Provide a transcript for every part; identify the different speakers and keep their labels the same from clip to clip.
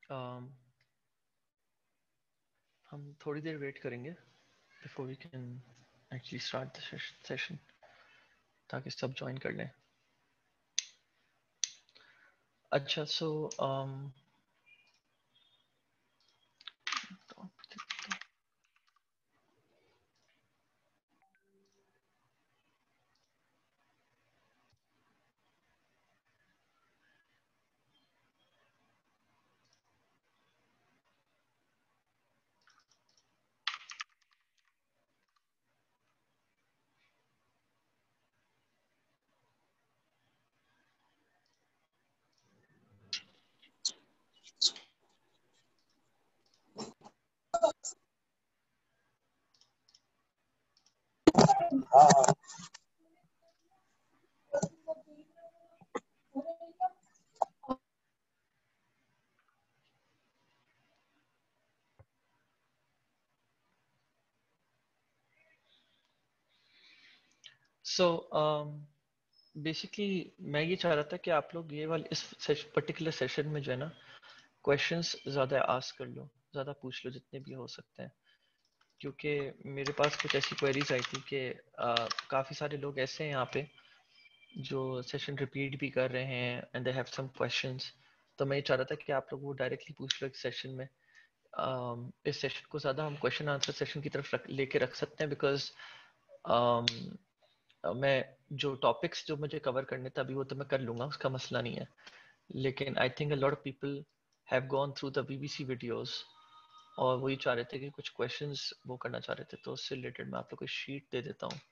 Speaker 1: um, हम थोड़ी देर वेट करेंगे before we can actually start the session, ताकि सब ज्वाइन कर लें. अच्छा, सो सो बेसिकली मैं ये चाह रहा था कि आप लोग ये वाले इस पर्टिकुलर सेशन में जो है ना, क्वेश्चंस ज़्यादा आस्क कर लो, ज़्यादा पूछ लो जितने भी हो सकते हैं. क्योंकि मेरे पास कुछ ऐसी क्वेरीज आई थी कि काफ़ी सारे लोग ऐसे हैं यहाँ पे जो सेशन रिपीट भी कर रहे हैं and they have some questions. तो मैं ये चाह रहा था कि आप लोग वो डायरेक्टली पूछ लो इस सेशन में. इस सेशन को ज़्यादा हम क्वेश्चन आंसर सेशन की तरफ लेके रख सकते हैं, बिकॉज मैं जो टॉपिक्स जो मुझे कवर करने थे अभी वो तो मैं कर लूँगा, उसका मसला नहीं है. लेकिन I think a lot of people have gone through the BBC videos, और वही चाह रहे थे कि कुछ क्वेश्चंस वो करना चाह रहे थे. तो उससे रिलेटेड मैं आप लोग को शीट दे देता हूँ,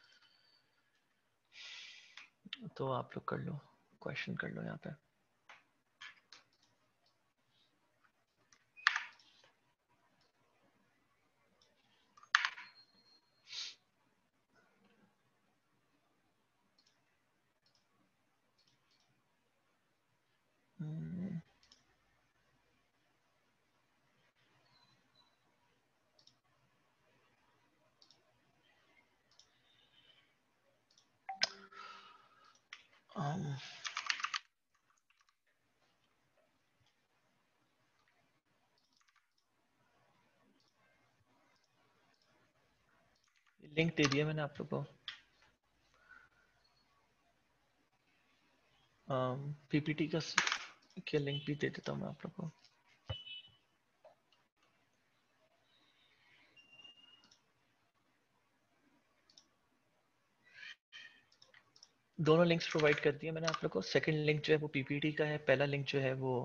Speaker 1: तो आप लोग कर लो, क्वेश्चन कर लो यहाँ पे. लिंक दे दिया मैंने आप लोग को. पीपीटी का लिंक भी दे देता हूँ मैं आप लोग को. दोनों लिंक्स प्रोवाइड कर दिए मैंने आप लोग को. सेकंड लिंक जो है वो पीपीटी का है, पहला लिंक जो है वो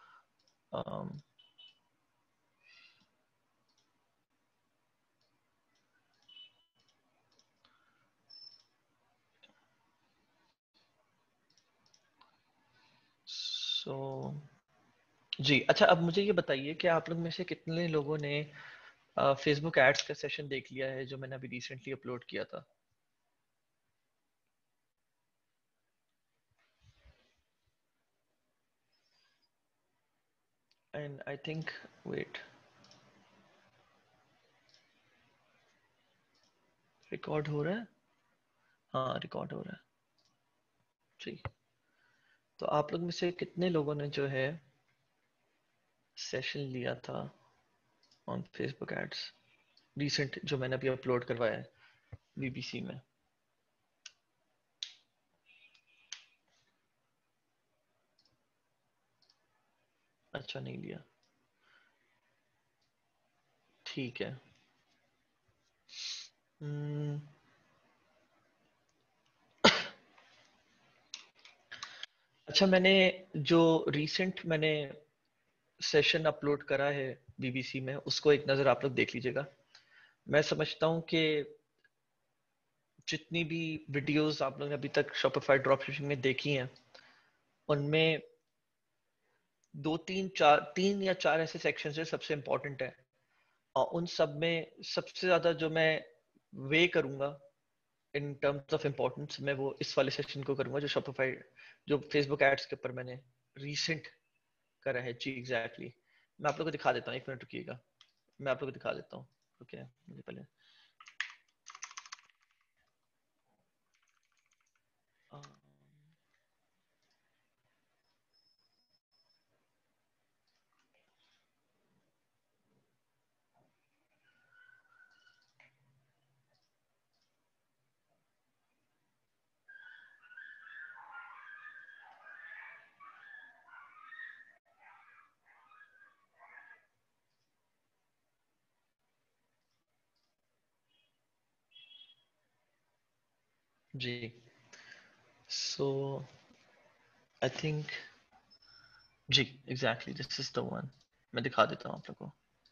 Speaker 1: सो जी. अच्छा, अब मुझे ये बताइए कि आप लोग में से कितने लोगों ने फेसबुक एड्स का सेशन देख लिया है जो मैंने अभी रिसेंटली अपलोड किया था. And I think, wait, record हो रहा है. हाँ, रिकॉर्ड हो रहा है जी. तो आप लोग में से कितने लोगों ने जो है सेशन लिया था ऑन फेसबुक एड्स, रिसेंट जो मैंने अभी अपलोड करवाया है बीबीसी में. अच्छा, नहीं लिया. ठीक है. hmm, अच्छा, मैंने जो रिसेंट मैंने सेशन अपलोड करा है बीबीसी में, उसको एक नज़र आप लोग देख लीजिएगा. मैं समझता हूँ कि जितनी भी वीडियोस आप लोगों ने अभी तक शॉपिफाई ड्रॉपशिपिंग में देखी हैं, उनमें दो तीन चार, तीन या चार ऐसे सेक्शंस है सबसे इम्पोर्टेंट है. और उन सब में सबसे ज़्यादा जो मैं वे करूँगा इन टर्म्स ऑफ इम्पोर्टेंस, मैं वो इस वाले सेशन को करूँगा जो शॉपिफाई, जो फेसबुक एड्स के ऊपर मैंने रिसेंट करा है जी. एग्जैक्टली मैं आप लोग को दिखा देता हूँ, एक मिनट रुकिएगा, मैं आप लोग को दिखा देता हूँ. ओके, मुझे पहले जी, सो आई थिंक जी exactly this is the one. मैं दिखा देता हूँ आप लोगों को।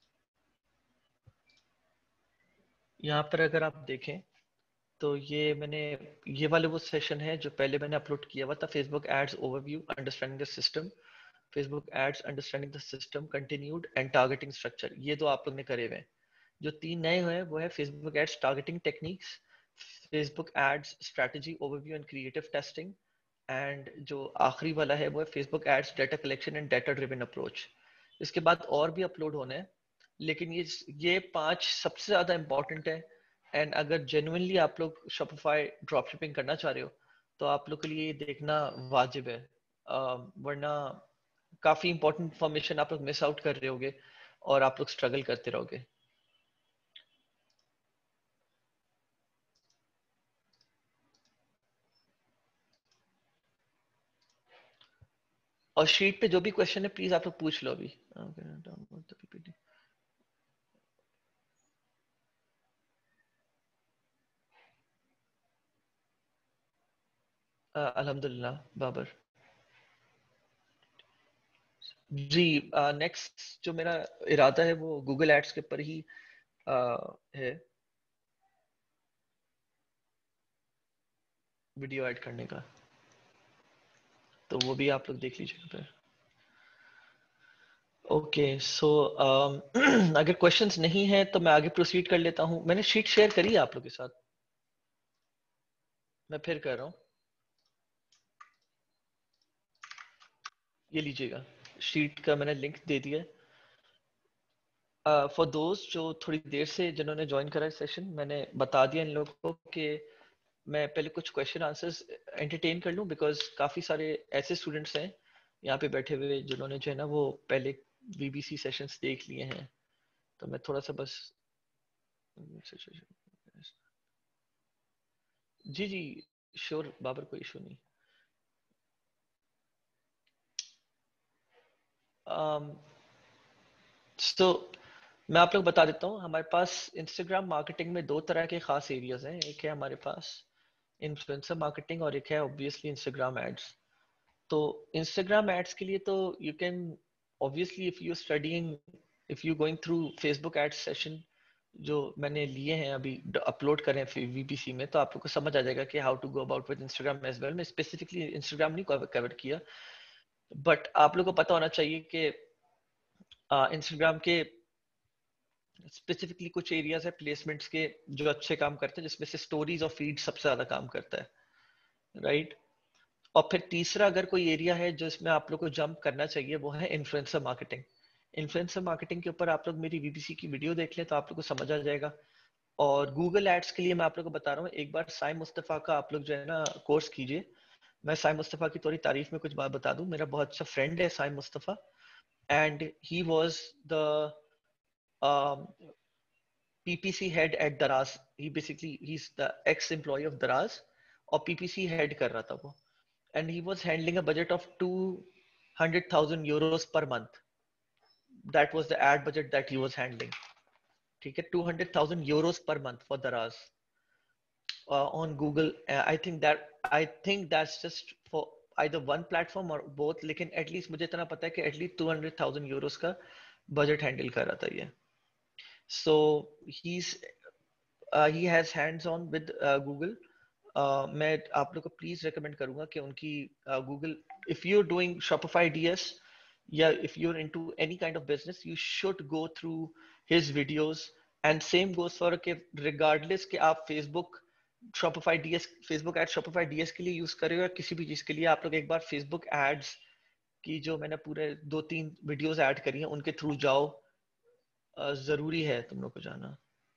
Speaker 1: यहाँ पर अगर आप देखें तो ये वाले वो सेशन है जो पहले मैंने अपलोड किया हुआ था, Facebook ads overview, understanding the system, Facebook ads understanding the system, continued and targeting structure. ये दो आप लोग ने करे हुए हैं। जो 3 नए हुए हैं वो है Facebook ads targeting techniques, Facebook ads strategy overview and creative testing, and जो आखिरी वाला है वो है Facebook ads data collection and data driven approach. इसके बाद और भी अपलोड होने हैं, लेकिन ये 5 सबसे ज्यादा इंपॉर्टेंट है। एंड अगर जेन्युइनली आप लोग शॉपिफाई ड्रॉपशिपिंग करना चाह रहे हो तो आप लोग के लिए ये देखना वाजिब है। वरना काफी इंपॉर्टेंट इंफॉर्मेशन आप लोग मिस आउट कर रहे होगे और आप लोग स्ट्रगल करते रहोगे। और शीट पे जो भी क्वेश्चन है प्लीज आप लोग पूछ लो अभी। अल्हम्दुलिल्लाह बाबर। जी, नेक्स्ट जो मेरा इरादा है वो गूगल एड्स के ऊपर ही है, वीडियो ऐड करने का। तो वो भी आप लोग देख लीजिएगा फिर। ओके सो अगर क्वेश्चंस नहीं है तो मैं आगे प्रोसीड कर लेता हूँ। मैंने शीट शेयर करी है आप लोग के साथ, मैं फिर कर रहा हूँ। ये लीजिएगा, शीट का मैंने लिंक दे दिया है। फॉर दोस्त जो थोड़ी देर से जिन्होंने ज्वाइन करा है सेशन, मैंने बता दिया इन लोगों को कि मैं पहले कुछ क्वेश्चन आंसर्स एंटरटेन कर लूं, बिकॉज काफ़ी सारे ऐसे स्टूडेंट्स हैं यहाँ पे बैठे हुए जिन्होंने जो है ना वो पहले वीबीसी सेशंस देख लिए हैं। तो मैं थोड़ा सा बस जी जी श्योर बाबर, कोई इशू नहीं। तो मैं आप लोग बता देता हूँ, हमारे पास इंस्टाग्राम मार्केटिंग में 2 तरह के खास एरियाज हैं। एक है हमारे पास इन्फ्लुएंसर मार्केटिंग और एक है ऑब्वियसली इंस्टाग्राम एड्स। तो इंस्टाग्राम एड्स के लिए तो you can obviously if you studying, if you going through Facebook ads session जो मैंने लिए हैं अभी अपलोड करें वीबीसी में, तो आप लोग को समझ आ जाएगा कि how to go about with Instagram as well. मैं स्पेसिफिकली इंस्टाग्राम नहीं कवर किया, बट आप लोग को पता होना चाहिए कि इंस्टाग्राम के स्पेसिफिकली कुछ एरियाज है प्लेसमेंट्स के जो अच्छे काम करते हैं, जिसमें से स्टोरीज और फीड सबसे ज्यादा काम करता है, राइट। और फिर तीसरा अगर कोई एरिया है जो इसमें आप लोग को जंप करना चाहिए वो है इन्फ्लुएंसर मार्केटिंग। इन्फ्लुएंसर मार्केटिंग के ऊपर आप लोग मेरी वीबीसी की वीडियो देख लें तो आप लोग को समझ आ जाएगा। और गूगल एड्स के लिए मैं आप लोग को बता रहा हूँ, एक बार साई मुस्तफा का आप लोग जो है ना कोर्स कीजिए। मैं साई मुस्तफा की थोड़ी तारीफ में कुछ बात बता दूं, मेरा बहुत अच्छा फ्रेंड है Sai Mustafa, and he was the PPC head at Daraz. He's the ex-employee of Daraz और PPC head कर रहा था वो, and he was handling a budget of 200,000 euros per month. That was the ad budget that he was handling. ठीक है, 200,000 euros per month for Daraz on Google. I think that's just for either one platform or both. लेकिन at least मुझे इतना पता है कि at least 200,000 euros का budget handle कर रहा था ये. So he has hands on with Google. मैं आप लोग को प्लीज रेकमेंड करूंगा कि उनकी Google, if you are doing Shopify D S या if you are into any kind of business, you should go through his videos. And same goes for के regardless कि आप Facebook Shopify D S, Facebook ad Shopify D S के लिए use कर रहे हो या किसी भी चीज के लिए, आप लोग एक बार फेसबुक एड्स की जो मैंने पूरे 2-3 वीडियोस ऐड करी हैं उनके थ्रू जाओ। जरूरी है तुम लोग को जाना।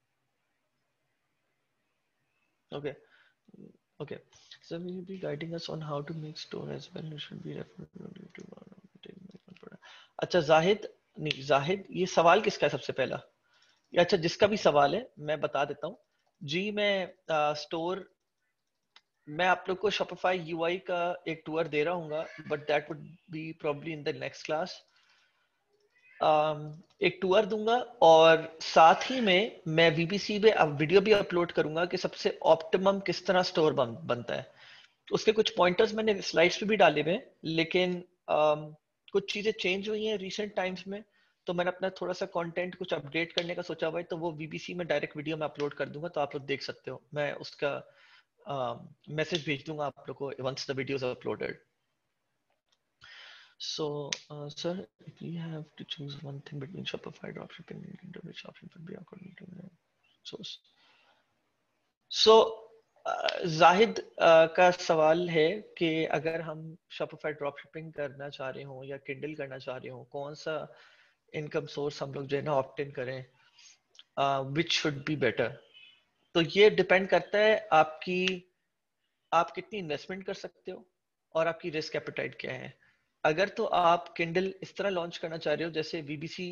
Speaker 1: Okay Okay, so will you be guiding us on how to make store as well? You should be referring to अच्छा जाहिद, नहीं जाहिद, ये सवाल किसका है सबसे पहला? ये अच्छा जिसका भी सवाल है मैं बता देता हूँ जी। मैं स्टोर, मैं आप लोग को शॉपिफाई यूआई का एक टूर दे रहा हूँ, but that would be probably in the next class. एक टूर दूंगा और साथ ही में मैं वीबीसी पे अब वीडियो भी अपलोड करूंगा कि सबसे ऑप्टिमम किस तरह स्टोर बनता है। उसके कुछ पॉइंटर्स मैंने स्लाइड्स पे भी डाले हुए हैं, लेकिन कुछ चीजें चेंज हुई हैं रिसेंट टाइम्स में, तो मैंने अपना थोड़ा सा कंटेंट कुछ अपडेट करने का सोचा हुआ है, तो वो वीबीसी में डायरेक्ट वीडियो में अपलोड कर दूंगा, तो आप लोग देख सकते हो। मैं उसका मैसेज भेज दूंगा आप लोग को once the videos uploaded. So, sir, if we have to choose one thing between Shopify dropshipping and Kindle, which option would be according to the source? So, Zahid का सवाल है कि अगर हम Shopify dropshipping करना चाह रहे हो या Kindle करना चाह रहे हो, कौन सा इनकम सोर्स हम लोग जो है ना ऑप्ट इन करें, which should be better? तो ये डिपेंड करता है आप कितनी इन्वेस्टमेंट कर सकते हो और आपकी रिस्क एपेटाइट क्या है। अगर तो आप किंडल इस तरह लॉन्च करना चाह रहे हो जैसे वीबीसी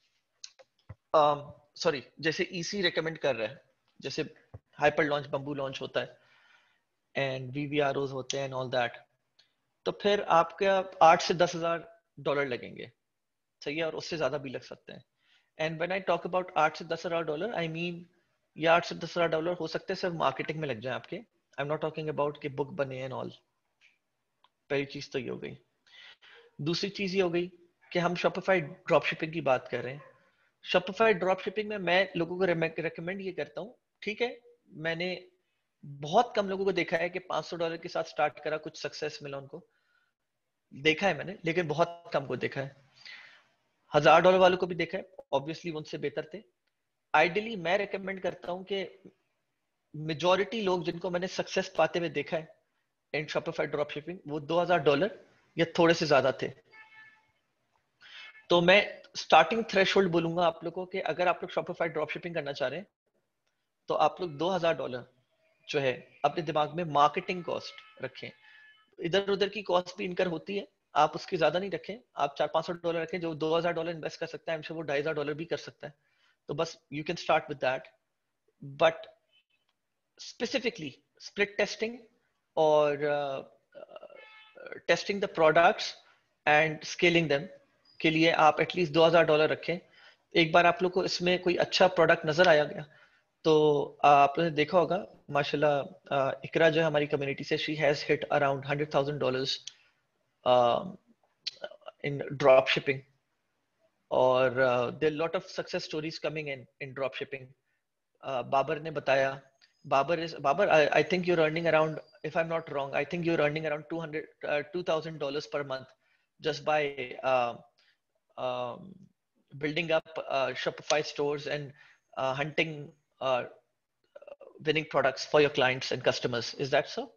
Speaker 1: सॉरी जैसे ईसी रेकमेंड कर रहा है, जैसे हाइपर लॉन्च बम्बू लॉन्च होता है एंड वीवीआरओज होते हैं एंड ऑल दैट, तो फिर आपका 8 से 10 हज़ार डॉलर लगेंगे, सही है, और उससे ज्यादा भी लग सकते हैं। And when I talk about 8 से 10 हज़ार डॉलर, आई मीन ये 8 से 10 हज़ार डॉलर हो सकते हैं सिर्फ मार्केटिंग में लग जाए आपके। I am not talking about कि बुक बने एंड ऑल। पहली चीज तो ये हो गई। दूसरी चीज ये हो गई कि हम शॉपिफाई ड्रॉप शिपिंग की बात कर रहे हैं। शॉपिफाई ड्रॉप शिपिंग में मैं लोगों को रेकमेंड ये करता हूँ, ठीक है, मैंने बहुत कम लोगों को देखा है कि $500 के साथ स्टार्ट करा, कुछ सक्सेस मिला उनको, देखा है मैंने, लेकिन बहुत कम को देखा है। $1000 वालों को भी देखा है, ऑब्वियसली उनसे बेहतर थे। आइडियली मैं रेकमेंड करता हूँ कि मेजोरिटी लोग जिनको मैंने सक्सेस पाते हुए देखा है इन शॉपिफाई ड्रॉप शिपिंग, वो $2000 या थोड़े से ज्यादा थे। तो मैं स्टार्टिंग थ्रेशोल्ड बोलूंगा आप लोगों को कि अगर आप लोग शॉपिफाई ड्रॉप शिपिंग करना चाह रहे हैं तो आप लोग $2000 जो है अपने दिमाग में मार्केटिंग कॉस्ट रखें। इधर उधर की कॉस्ट भी इनकर होती है, आप उसकी ज्यादा नहीं रखें, आप $400-500 रखें। जो $2000 इन्वेस्ट कर सकता है वो $2500 भी कर सकता है, तो बस you can start with that. But specifically split testing और testing the products and scaling them के लिए आप एटलीस्ट $2000 रखें। एक बार आप लोग को इसमें कोई अच्छा प्रोडक्ट नजर आया गया तो आपने देखा होगा माशाल्लाह, इकरा जो है हमारी कम्युनिटी से, she has hit around $100,000 in drop shipping, और there lot of success stories coming in drop shipping. Babar ने बताया, Babar, I think you're earning around, if I'm not wrong, I think you're earning around $2,000 per month just by um, building up Shopify stores and hunting uh, winning products for your clients and customers. Is that so?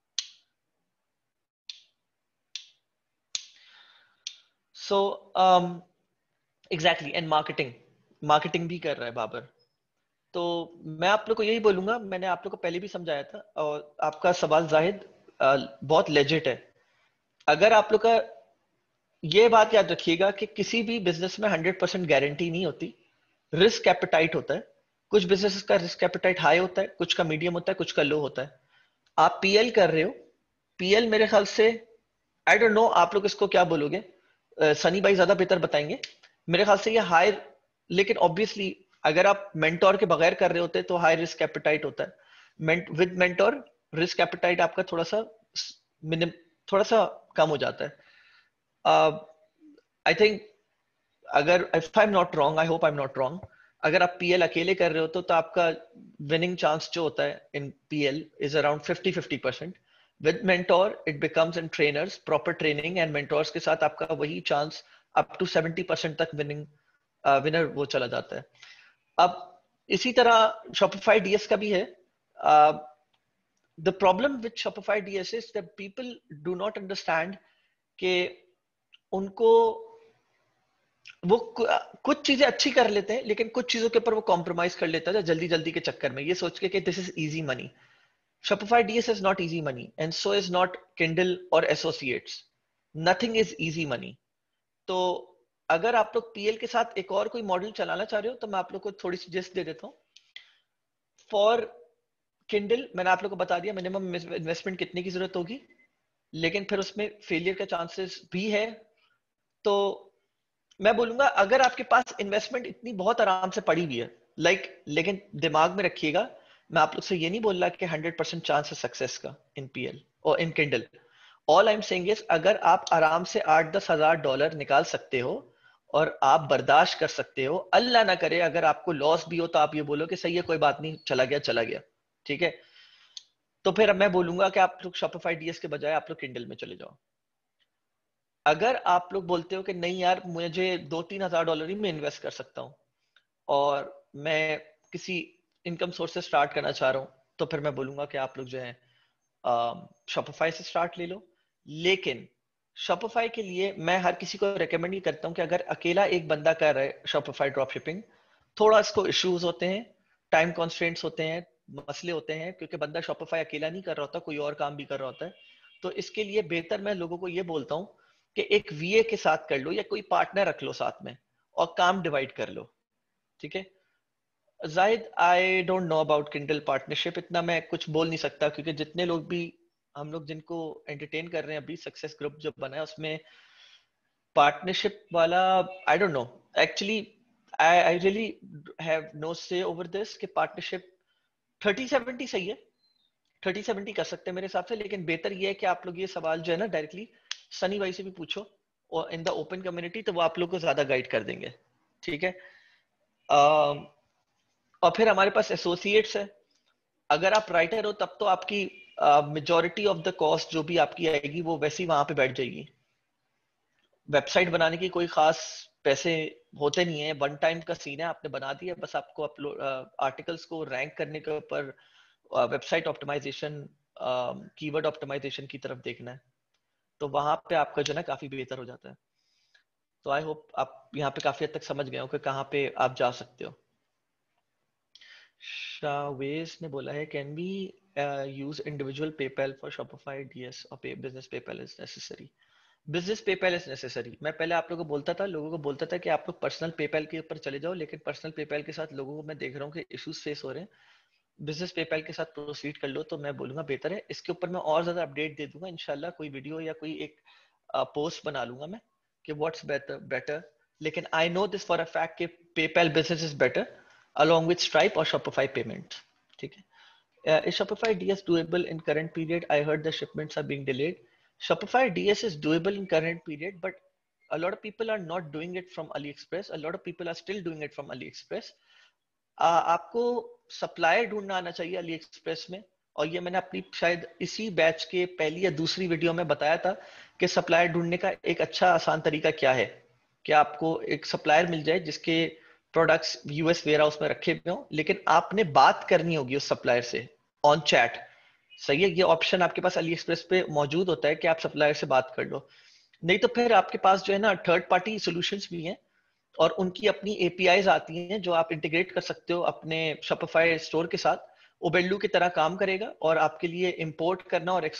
Speaker 1: So exactly, and marketing भी कर रहा है बाबर। तो मैं आप लोग को यही बोलूंगा, मैंने आप लोग को पहले भी समझाया था, और आपका सवाल जाहिद बहुत लेजिट है। अगर आप लोग का, ये बात याद रखिएगा कि किसी भी बिजनेस में 100% गारंटी नहीं होती, रिस्क एपेटाइट होता है। कुछ बिजनेस का रिस्क एपेटाइट हाई होता है, कुछ का मीडियम होता है, कुछ का लो होता है। आप पीएल कर रहे हो, पीएल मेरे ख्याल से, आई डोंट नो आप लोग इसको क्या बोलोगे, सनी भाई ज्यादा बेहतर बताएंगे। मेरे ख्याल से ये हाई, लेकिन ऑब्वियसली अगर आप मेंटोर के बगैर कर रहे होते तो हाई रिस्क एपेटाइट होता है। विद मेंटोर रिस्क एपेटाइट आपका थोड़ा सा मिनिम, थोड़ा सा कम हो जाता है। आई थिंक, अगर if I am not wrong, I hope I am not wrong, अगर आप पीएल अकेले कर रहे हो तो आपका विनिंग चांस जो होता है in PL is around 50-50%। With mentor it becomes in trainers, proper training and mentors के साथ आपका वही चांस अप टू 70% तक विनर वो चला जाता है। अब इसी तरह शॉपिफाई डीएस का भी है। The problem with Shopify DS is that people do not understand कि उनको वो कुछ चीजें अच्छी कर लेते हैं, लेकिन कुछ चीजों के ऊपर वो कॉम्प्रोमाइज कर लेता है जल्दी जल्दी के चक्कर में, ये सोच के कि this is easy money. Shopify DS is not easy money, and so is not Kindle or Associates. Nothing is easy money. तो अगर आप लोग पीएल के साथ एक और कोई मॉडल चलाना चाह रहे हो तो मैं आप लोग को थोड़ी सी सजेस्ट दे देता हूँ। फॉर Kindle मैंने आप लोग को बता दिया मिनिमम इन्वेस्टमेंट कितने की जरूरत होगी, लेकिन फिर उसमें फेलियर का चांसेस भी है। तो मैं बोलूंगा अगर आपके पास इन्वेस्टमेंट इतनी बहुत आराम से पड़ी हुई है, लेकिन दिमाग में रखिएगा, मैं आप लोग से ये नहीं बोल रहा कि 100% चांस है सक्सेस का इन पीएल और in Kindle. All I am saying is अगर आप आराम से 8-10 हज़ार डॉलर निकाल सकते हो और आप बर्दाश्त कर सकते हो, अल्लाह ना करे अगर आपको लॉस भी हो तो आप ये बोलो कि सही है कोई बात नहीं, चला गया चला गया, ठीक है, तो फिर मैं बोलूंगा कि आप लोग शॉपिफाई डीएस के बजाय आप लोग किंडल में चले जाओ। अगर आप लोग बोलते हो कि नहीं यार मुझे 2-3 हज़ार डॉलर ही मैं इन्वेस्ट कर सकता हूँ और मैं किसी इनकम सोर्स से स्टार्ट करना चाह रहा हूँ, तो फिर मैं बोलूंगा कि आप लोग जो है शॉपिफाई से स्टार्ट ले लो। लेकिन शॉपिफाई के लिए मैं हर किसी को रेकमेंड ही करता हूँ कि अगर अकेला एक बंदा कर रहा है शॉपिफाई ड्रॉप शिपिंग, थोड़ा इसको इश्यूज होते हैं, टाइम कॉन्स्ट्रेंट्स होते हैं, मसले होते हैं, क्योंकि बंदा शॉपिफाई अकेला नहीं कर रहा होता, कोई और काम भी कर रहा होता है। तो इसके लिए बेहतर मैं लोगों को ये बोलता हूँ कि एक वीए के साथ कर लो या कोई पार्टनर रख लो साथ में और काम डिवाइड कर लो, ठीक है। Zahid I don't know about Kindle partnership, इतना मैं कुछ बोल नहीं सकता क्योंकि जितने लोग भी हम लोग जिनको एंटरटेन कर रहे हैं अभी, सक्सेस ग्रुप जो बना है उसमें पार्टनरशिप वाला I don't know actually, I really have no say over this कि पार्टनरशिप 30-70 सही है, 30-70 कर सकते हैं मेरे हिसाब से, लेकिन बेहतर ये है कि आप लोग ये सवाल जो है ना डायरेक्टली सनी भाई से भी पूछो और इन द ओपन कम्युनिटी, तो वो आप लोग को ज्यादा गाइड कर देंगे, ठीक है। और फिर हमारे पास एसोसिएट्स है, अगर आप राइटर हो तब तो आपकी मेजोरिटी ऑफ द कॉस्ट जो भी आपकी आएगी वो वैसे ही वहां पे बैठ जाएगी। वेबसाइट बनाने की कोई खास पैसे होते नहीं है, वन टाइम का सीन है, आपने बना दिया बस, आपको अपलोड आर्टिकल्स को रैंक करने के ऊपर वेबसाइट ऑप्टिमाइजेशन, कीवर्ड ऑप्टिमाइजेशन की तरफ देखना है, तो वहां पे आपका जो है ना काफी बेहतर हो जाता है। तो आई होप आप यहाँ पे काफी हद तक समझ गए हो कि कहाँ पे आप जा सकते हो। शावेज ने बोला है can be use individual PayPal for Shopify DS और business PayPal is necessary. Business PayPal is necessary, मैं पहले आप लोगों को बोलता था, लोगों को बोलता था कि आप लोग पर्सनल पेपैल के ऊपर चले जाओ, लेकिन पर्सनल पेपैल के साथ लोगों को मैं देख रहा हूँ कि इश्यूज फेस हो रहे हैं, बिजनेस पेपैल के साथ प्रोसीड कर लो, तो मैं बोलूंगा बेहतर है। इसके ऊपर मैं और ज्यादा अपडेट दे दूंगा इंशाल्लाह, कोई वीडियो या कोई एक पोस्ट बना लूंगा मैं कि व्हाट्स बेटर बेटर, लेकिन I know this for a fact कि PayPal business is better along with Stripe or Shopify payments, ठीक है। Is Shopify DS doable in current period? I heard the shipments are being delayed. Shopify DS is doable in current period, but a lot of people are not doing it from AliExpress. A lot of people are still doing it from AliExpress. आपको supplier ढूंढना आना चाहिए Ali express में, और ये मैंने अपनी शायद इसी बैच के पहली या दूसरी वीडियो में बताया था कि सप्लायर ढूंढने का एक अच्छा आसान तरीका क्या है, कि आपको एक सप्लायर मिल जाए जिसके प्रोडक्ट्स यूएस वेयर हाउस में रखे हुए हों, लेकिन आपने बात करनी होगी उस सप्लायर से ऑन चैट, सही है। ये ऑप्शन आपके पास अली एक्सप्रेस पे मौजूद होता है कि आप सप्लायर से बात कर लो, नहीं तो फिर आपके पास जो है ना थर्ड पार्टी सॉल्यूशंस भी हैं और उनकी अपनी एपीआईज आती हैं जो आप इंटीग्रेट कर सकते हो अपने शॉपिफाई स्टोर के साथ। ओबेल्डू की तरह काम करेगा और आपके लिए इंपोर्ट करना और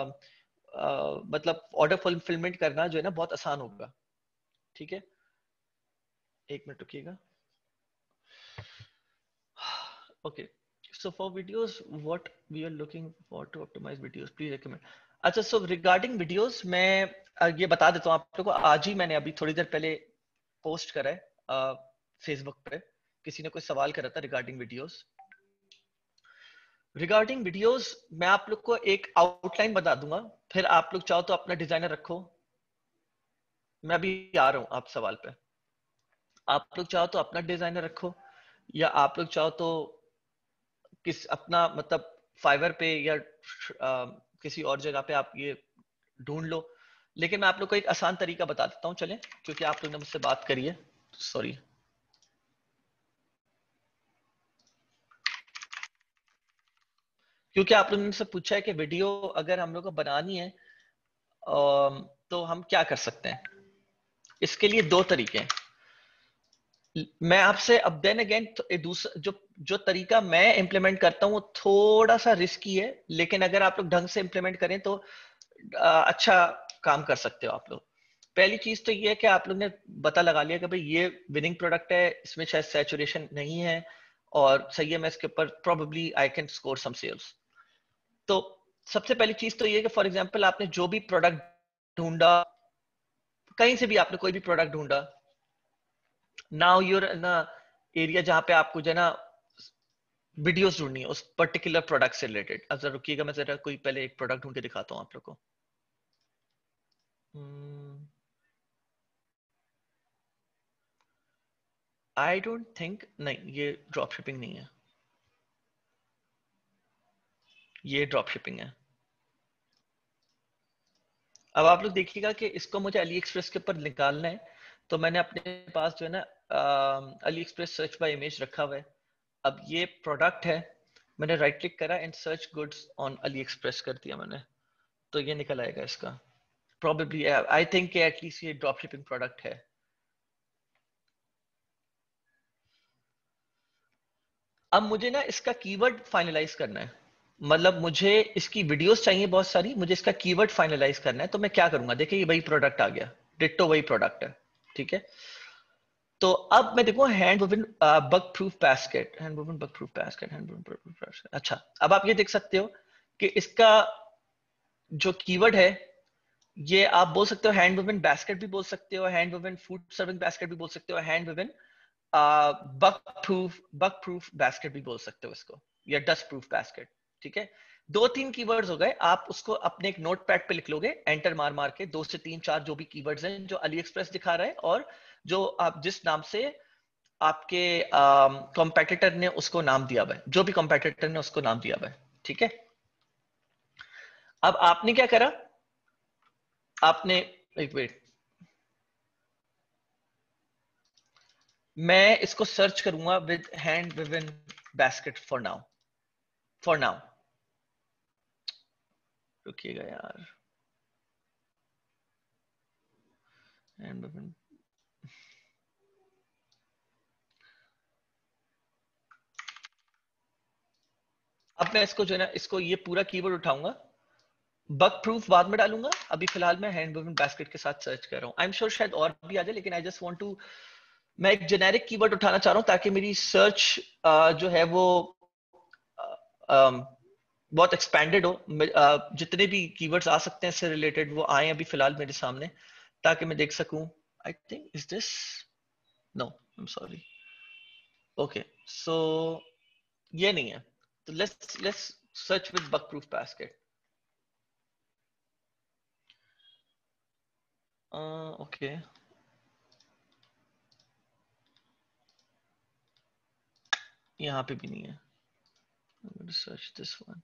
Speaker 1: मतलब ऑर्डर फुलफिलमेंट करना जो है ना बहुत आसान होगा, ठीक है। एक मिनट रुकिएगा। Okay, so for videos what we are looking for to optimize videos please recommend। अच्छा, so regarding videos मैं ये बता देता हूँ आप लोगों को, आज ही मैंने अभी थोड़ी देर पहले पोस्ट करा है फेसबुक पे, किसी ने कोई सवाल करा था रिगार्डिंग वीडियोस। रिगार्डिंग वीडियोस मैं आप लोग को एक आउटलाइन बता दूंगा, फिर आप लोग चाहो तो अपना डिजाइनर रखो, मैं अभी आ रहा हूँ आप सवाल पे। आप लोग चाहो तो अपना डिजाइनर रखो, या आप लोग चाहो तो किस अपना मतलब फाइवर पे या किसी और जगह पे आप ये ढूंढ लो, लेकिन मैं आप लोग को एक आसान तरीका बता देता हूँ चले, क्योंकि आप लोग ने मुझसे बात करी है, सॉरी। क्योंकि आप लोगों ने मुझसे पूछा है कि वीडियो अगर हम लोग को बनानी है तो हम क्या कर सकते हैं। इसके लिए दो तरीके हैं, मैं आपसे अब देन अगेन दूसरा जो जो तरीका मैं इंप्लीमेंट करता हूँ वो थोड़ा सा रिस्की है, लेकिन अगर आप लोग ढंग से इंप्लीमेंट करें तो अच्छा काम कर सकते हो आप लोग। पहली चीज तो ये है कि आप लोग ने पता लगा लिया कि भाई ये विनिंग प्रोडक्ट है, इसमें शायद सैचुरेशन नहीं है और सही है, मैं इसके ऊपर probably I can score some sales. तो सबसे पहली चीज तो ये है कि फॉर एग्जांपल आपने जो भी प्रोडक्ट ढूंढा, कहीं से भी आपने कोई भी प्रोडक्ट ढूंढा, नाउ यूर ना एरिया जहां पे आपको जो है ना वीडियोस ढूंढनी है उस पर्टिकुलर प्रोडक्ट से रिलेटेड। अब जरा रुकिएगा, मैं जरा कोई पहले एक प्रोडक्ट ढूंढ के दिखाता हूँ आप लोग को। आई डोंट थिंक, नहीं ये ड्रॉप शिपिंग नहीं है, ये ड्रॉप शिपिंग है। अब आप लोग देखिएगा कि इसको मुझे अली एक्सप्रेस के ऊपर निकालना है, तो मैंने अपने पास जो है ना AliExpress search by image रखा हुआ है। अब ये प्रोडक्ट है, मैंने राइट क्लिक करा and search goods on AliExpress कर दिया मैंने, तो ये निकल आएगा इसका प्रोबेबली। आई थिंक एटलीस्ट ये ड्रॉप शिपिंग प्रोडक्ट है। अब मुझे ना इसका कीवर्ड फाइनलाइज करना है, मतलब मुझे इसकी वीडियोस चाहिए बहुत सारी, मुझे इसका कीवर्ड फाइनलाइज करना है। तो मैं क्या करूंगा, देखिए ये वही प्रोडक्ट आ गया, डिट्टो वही प्रोडक्ट है, ठीक है। तो अब मैं देखूँ hand woven bug proof basket, hand woven bug proof basket, hand woven bug proof basket. अच्छा, अब आप ये देख सकते हो कि इसका जो कीवर्ड है, ये आप बोल सकते हो हैंड वुवन बास्केट भी बोल सकते हो, hand woven food serving basket भी बोल सकते हो, hand woven bug proof basket भी बोल सकते हो इसको, या डस्ट प्रूफ बास्केट, ठीक है। दो तीन कीवर्ड्स हो गए, आप उसको अपने एक नोट पैड पे लिख लोगे, एंटर मार मार के, दो से तीन चार जो भी कीवर्ड्स हैं जो अली एक्सप्रेस दिखा रहा है, और जो आप जिस नाम से आपके कॉम्पेटिटर ने उसको नाम दिया हुआ है, जो भी कॉम्पेटिटर ने उसको नाम दिया हुआ है, ठीक है। अब आपने क्या करा, आपने एक वेट, मैं इसको सर्च करूंगा with hand woven basket for now, for now. रुकिएगा यार, हैंड विवन, अब मैं इसको जो है ना, इसको ये पूरा कीवर्ड उठाऊंगा, बग प्रूफ बाद में डालूंगा, अभी फिलहाल मैं हैंड वुवन बास्केट के साथ सर्च कर रहा हूँ। आई एम श्योर शायद और भी आ जाए, लेकिन आई जस्ट वांट टू, मैं एक जेनेरिक कीवर्ड उठाना चाह रहा हूँ ताकि मेरी सर्च जो है वो बहुत एक्सपेंडेड हो, जितने भी कीवर्ड्स आ सकते हैं इससे रिलेटेड वो आए अभी फिलहाल मेरे सामने, ताकि मैं देख सकूं। I think is this, no I am sorry, okay so ये नहीं है, तो let's let's search with bug proof basket. Okay, यहाँ पे भी नहीं है, I'm going to search this one.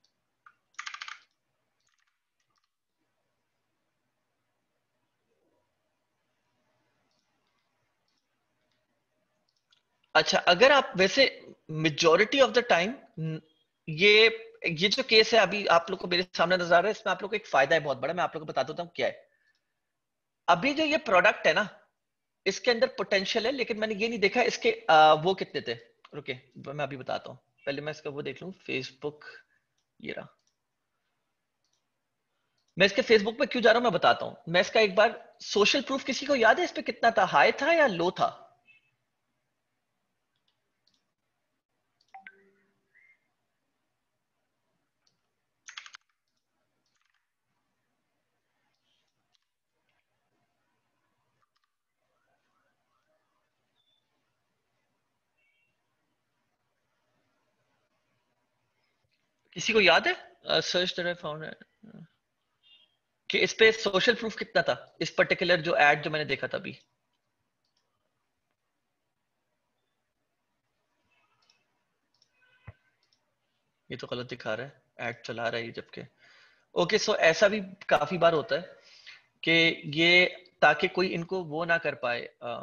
Speaker 1: अच्छा, अगर आप वैसे मेजोरिटी ऑफ द टाइम, ये ये जो केस है अभी आप लोग को मेरे सामने नजर आ रहा है, इसमें आप लोग को एक फायदा है बहुत बड़ा, मैं आप लोग को बता देता हूँ क्या है। अभी जो ये प्रोडक्ट है ना, इसके अंदर पोटेंशियल है, लेकिन मैंने ये नहीं देखा इसके वो कितने थे। रुके, मैं अभी बताता हूँ, पहले मैं इसका वो देख लूँ, फेसबुक, ये रहा। मैं इसके फेसबुक पे क्यों जा रहा हूँ मैं बताता हूँ। मैं इसका एक बार सोशल प्रूफ, किसी को याद है इस पे कितना था, हाई था या लो था? किसी को याद है? सर्च दैट आई फाउंड कि इस पे सोशल प्रूफ कितना था, इस पर्टिकुलर जो एड जो मैंने देखा था अभी। ये तो गलत दिखा रहा है, एड चला रहा है ये जबकि। ओके, सो ऐसा भी काफी बार होता है कि ये, ताकि कोई इनको वो ना कर पाए।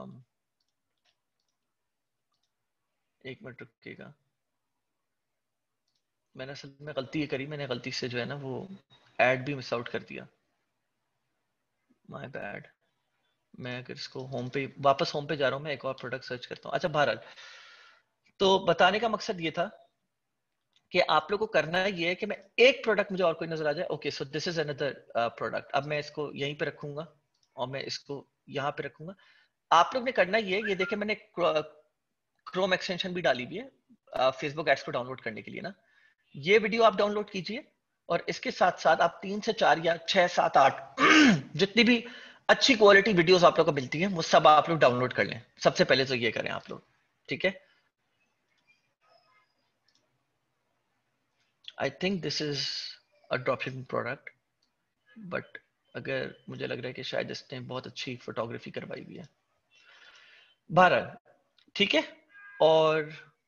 Speaker 1: एक मिनट रुकिएगा, मैंने असल में गलती ये करी, मैंने गलती से जो है ना वो एड भी मिस आउट कर दिया, माय बैड। मैं अगर इसको होम पे वापस होम पे जा रहा हूँ, मैं एक और प्रोडक्ट सर्च करता हूँ। अच्छा, बहरहाल, तो बताने का मकसद ये था कि आप लोग को करना ये है कि मैं एक प्रोडक्ट मुझे और कोई नजर आ जाए, okay so this is another product, अब मैं इसको यहीं पे रखूंगा और मैं इसको यहाँ पे रखूंगा। आप लोग ने करना ये देखे मैंने क्रोम एक्सटेंशन भी डाली हुई है फेसबुक एड्स को डाउनलोड करने के लिए ना, ये वीडियो आप डाउनलोड कीजिए, और इसके साथ साथ आप 3 से 4 या 6 7 8 जितनी भी अच्छी क्वालिटी वीडियोस आप लोग को मिलती हैं, वो सब आप लोग डाउनलोड कर लें। सबसे पहले तो ये करें आप लोग, ठीक है। I think this is a dropshipping product, but अगर मुझे लग रहा है कि शायद इसने बहुत अच्छी फोटोग्राफी करवाई हुई है। बहरहाल ठीक है। और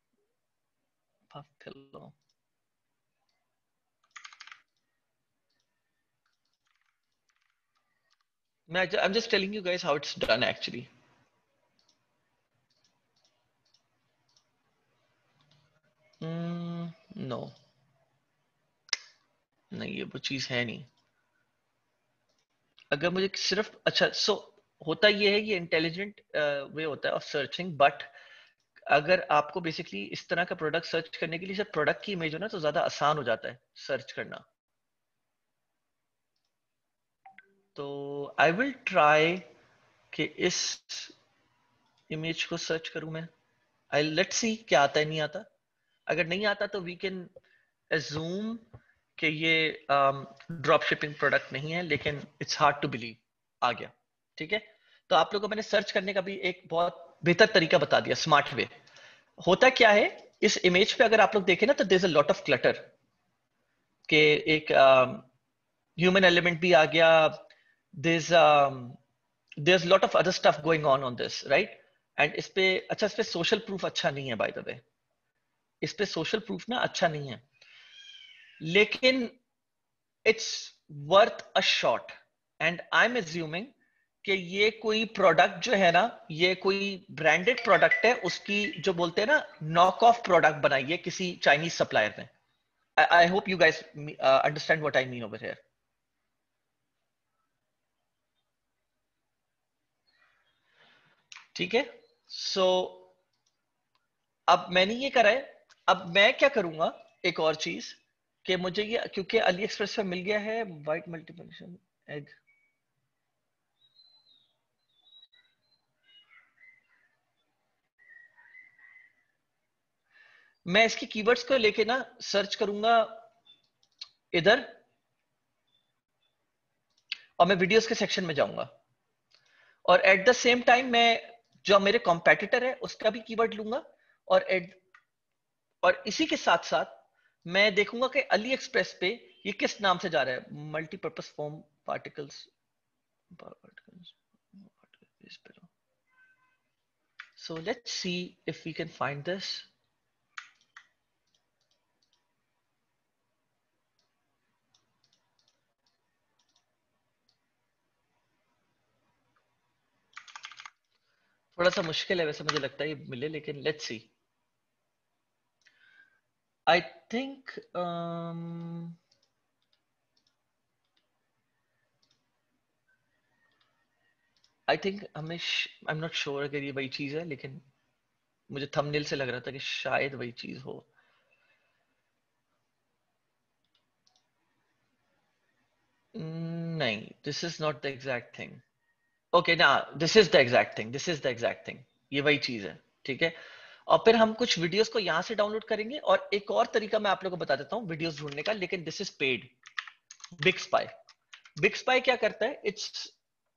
Speaker 1: I'm just telling you guys how it's done actually. No, नहीं ये वो चीज है नहीं। अगर मुझे सिर्फ अच्छा होता ये है, ये इंटेलिजेंट वे होता है ऑफ सर्चिंग, बट अगर आपको बेसिकली इस तरह का प्रोडक्ट सर्च करने के लिए सिर्फ प्रोडक्ट की इमेज हो ना, तो ज्यादा आसान हो जाता है सर्च करना। तो आई विल ट्राई कि इस इमेज को सर्च करूं मैं। आई लेट सी क्या आता है नहीं आता। अगर नहीं आता तो वी कैन एज्यूम कि ये ड्रॉप शिपिंग प्रोडक्ट नहीं है, लेकिन इट्स हार्ड टू बिलीव आ गया। ठीक है, तो आप लोगों को मैंने सर्च करने का भी एक बहुत बेहतर तरीका बता दिया, स्मार्ट वे। होता क्या है इस इमेज पे, अगर आप लोग देखें ना, तो there is a lot of clutter के एक ह्यूमन एलिमेंट भी आ गया। There is lot of other stuff going on this, right. And इस पे अच्छा, इस पे सोशल प्रूफ अच्छा नहीं है बाय द वे। इस पे सोशल प्रूफ ना अच्छा नहीं है, लेकिन it's worth a shot. And I am assuming कि ये कोई प्रोडक्ट जो है ना, ये कोई ब्रांडेड प्रोडक्ट है, उसकी जो बोलते हैं ना नॉक ऑफ प्रोडक्ट बनाई है किसी चाइनीज सप्लायर ने। I hope you guys understand what I mean over here. ठीक है, सो अब मैंने ये करा है। अब मैं क्या करूंगा, एक और चीज, कि मुझे ये क्योंकि अली एक्सप्रेस पे मिल गया है वाइट मल्टीप्लिकेशन एग। मैं इसकी कीवर्ड्स को लेके ना सर्च करूंगा इधर, और मैं वीडियोस के सेक्शन में जाऊंगा, और एट द सेम टाइम मैं जो मेरे कॉम्पिटिटर है उसका भी कीवर्ड लूंगा, और और इसी के साथ साथ मैं देखूंगा कि अली एक्सप्रेस पे ये किस नाम से जा रहा है, multipurpose form particles. So let's see if we can find this. थोड़ा सा मुश्किल है वैसे, मुझे लगता है ये मिले, लेकिन लेट्स सी। आई थिंक हमें आई एम नॉट श्योर अगर ये वही चीज है, लेकिन मुझे थंबनेल से लग रहा था कि शायद वही चीज हो। नहीं, this is not the exact thing. Okay ना, this is the exact thing, this is the exact thing. ये वही चीज है, ठीक है। और फिर हम कुछ वीडियोस को यहां से डाउनलोड करेंगे, और एक और तरीका मैं आप लोगों को बता देता हूँ वीडियोस ढूंढने का, लेकिन this is paid. Big spy. Big spy क्या करता है, इट्स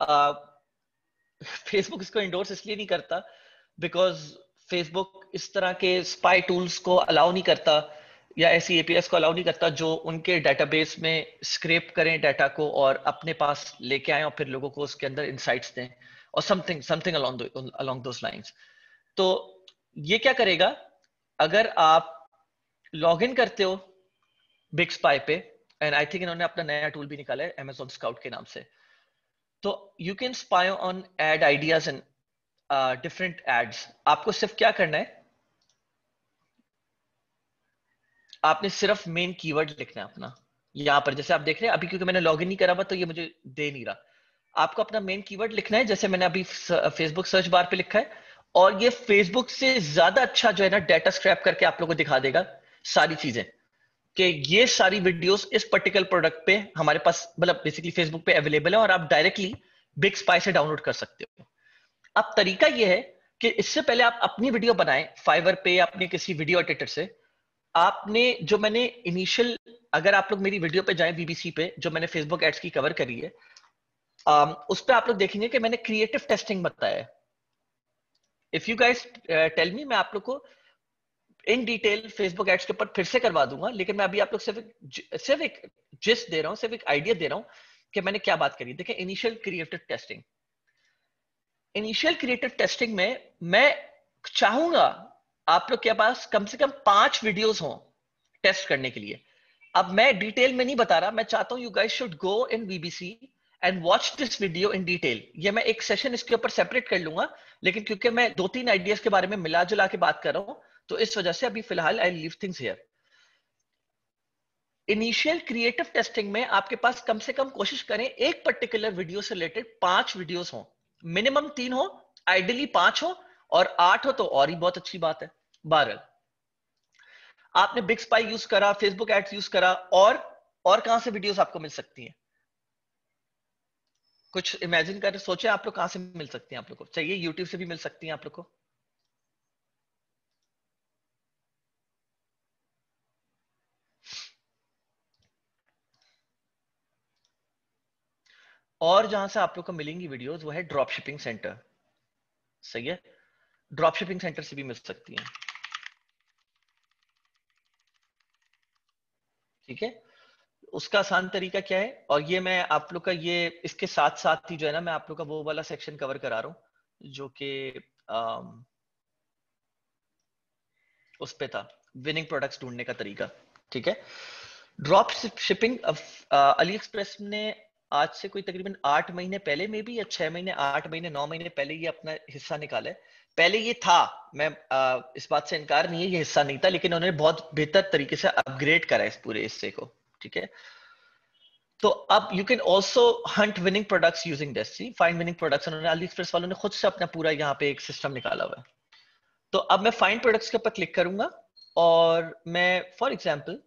Speaker 1: फेसबुक इसको इंडोर्स इसलिए नहीं करता बिकॉज फेसबुक इस तरह के स्पाई टूल्स को अलाउ नहीं करता, या ऐसी एपीएस को अलाउ नहीं करता जो उनके डेटाबेस में स्क्रैप करें डाटा को और अपने पास लेके आए और फिर लोगों को उसके अंदर इनसाइट्स दें, और something something along those lines. तो ये क्या करेगा, अगर आप लॉग इन करते हो बिग स्पाई पे, एंड आई थिंक इन्होंने अपना नया टूल भी निकाला है Amazon स्काउट के नाम से, तो you can spy on ad ideas and different ads. आपको सिर्फ क्या करना है, आपने सिर्फ मेन कीवर्ड लिखना है अपना। यहां पर जैसे आप देख रहे हैं अभी, क्योंकि मैंने लॉग इन नहीं करा हुआ तो ये मुझे दे नहीं रहा। आपको अपना मेन कीवर्ड लिखना है, जैसे मैंने अभी फेसबुक सर्च बार पे लिखा है, और ये फेसबुक से ज्यादा अच्छा जो है ना डाटा स्क्रैप करके आप लोगों को दिखा देगा सारी चीजें, कि ये सारी वीडियोस इस पर्टिकुलर प्रोडक्ट पे हमारे पास, मतलब बेसिकली फेसबुक पे अवेलेबल है, और आप डायरेक्टली बिग स्पाई से डाउनलोड कर सकते हो। अब तरीका यह है कि इससे पहले आप अपनी वीडियो बनाएं फाइवर पे या अपने किसी वीडियो एडिटर से। आपने जो मैंने इनिशियल, अगर आप लोग मेरी वीडियो पे जाएं बीबीसी पे, जो मैंने फेसबुक एड्स की कवर करी है, उस पर आप लोग देखेंगे कि मैंने क्रिएटिव टेस्टिंग बताया है। If you guys tell me, मैं आप लोग को इन डिटेल फेसबुक एड्स के ऊपर फिर से करवा दूंगा, लेकिन मैं अभी आप लोग सिर्फ एक जिस्ट दे रहा हूं, सिर्फ एक आइडिया दे रहा हूं कि मैंने क्या बात करी। देखिए, initial creative testing, initial creative testing में मैं चाहूंगा आप लोग के पास कम से कम 5 वीडियोस हों टेस्ट करने के लिए। अब मैं डिटेल में नहीं बता रहा, मैं चाहता हूं you guys should go in BBC and watch this video in detail. ये मैं एक सेशन इसके ऊपर सेपरेट कर लूंगा, लेकिन क्योंकि मैं 2-3 आइडियाज के बारे में मिला जुला के बात कर रहा हूं, तो इस वजह से अभी फिलहाल I leave things here. Initial creative testing में आपके पास कम से कम कोशिश करें एक पर्टिकुलर वीडियो से रिलेटेड 5 वीडियोस हो, मिनिमम 3 हो, आइडियली 5 हो, और 8 हो तो और ही बहुत अच्छी बात है। 12 आपने बिग स्पाई यूज करा, फेसबुक एड्स यूज करा, और कहां से वीडियोस आपको मिल सकती हैं? कुछ इमेजिन कर सोचे आप लोग कहां से मिल सकती हैं? आप लोग को चाहिए यूट्यूब से भी मिल सकती हैं आप लोग को। और जहां से आप लोग को मिलेंगी वीडियोस वो है ड्रॉप शिपिंग सेंटर। सही है, ड्रॉप शिपिंग सेंटर से भी मिल सकती हैं। ठीक है, उसका आसान तरीका क्या है, और ये मैं आप लोग का ये इसके साथ साथ ही जो है ना, मैं आप लोग का वो वाला सेक्शन कवर करा रहा हूँ जो कि उस पे था, विनिंग प्रोडक्ट्स ढूंढने का तरीका। ठीक है, ड्रॉप शिपिंग अली एक्सप्रेस ने आज से कोई तकरीबन 8 महीने पहले में भी, या 6 महीने, 8 महीने, 9 महीने पहले ये अपना हिस्सा निकाला है। पहले ये था, मैं इस बात से इनकार नहीं है, ये हिस्सा नहीं था, लेकिन उन्होंने बहुत बेहतर तरीके से अपग्रेड करा इस पूरे हिस्से को। ठीक है, तो अब you can also hunt winning products using this. Find winning products उन्होंने अली एक्सप्रेस वालों ने खुद से अपना पूरा यहाँ पे एक सिस्टम निकाला हुआ है। तो अब मैं फाइंड प्रोडक्ट्स के ऊपर क्लिक करूंगा, और मैं फॉर एग्जांपल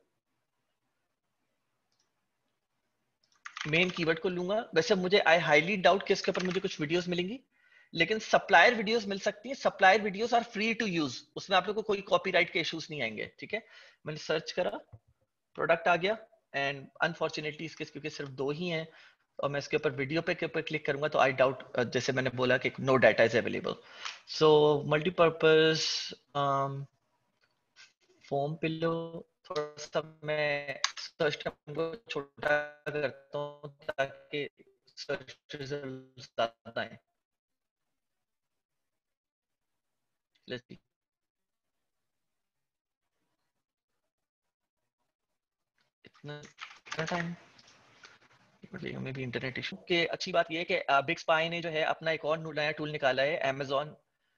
Speaker 1: मेन कीवर्ड को लूंगा। वैसे मुझे आई हाईली डाउट कि इसके ऊपर मुझे कुछ वीडियोस मिलेंगी, लेकिन सप्लायर वीडियोस मिल सकती हैं। Supplier videos are free to use, उसमें आप लोग को कोई कॉपीराइट के इश्यूज नहीं आएंगे। ठीक है, मैंने सर्च करा, प्रोडक्ट आ गया, एंड अनफॉर्चुनेटली इसके क्योंकि सिर्फ 2 ही हैं, और मैं इसके ऊपर वीडियो पे के ऊपर क्लिक करूंगा तो आई डाउट, जैसे मैंने बोला कि no data is available. So multipurpose foam pillow, थोड़ा सा मैं सर्च टर्म को छोटा करता हूँ ताकि सर्च रिजल्ट ज्यादा आए। लेट्स सी, इतना टाइम में भी इंटरनेट इशू के। अच्छी बात यह है कि बिग स्पाई ने जो है अपना एक और नया टूल निकाला है, Amazon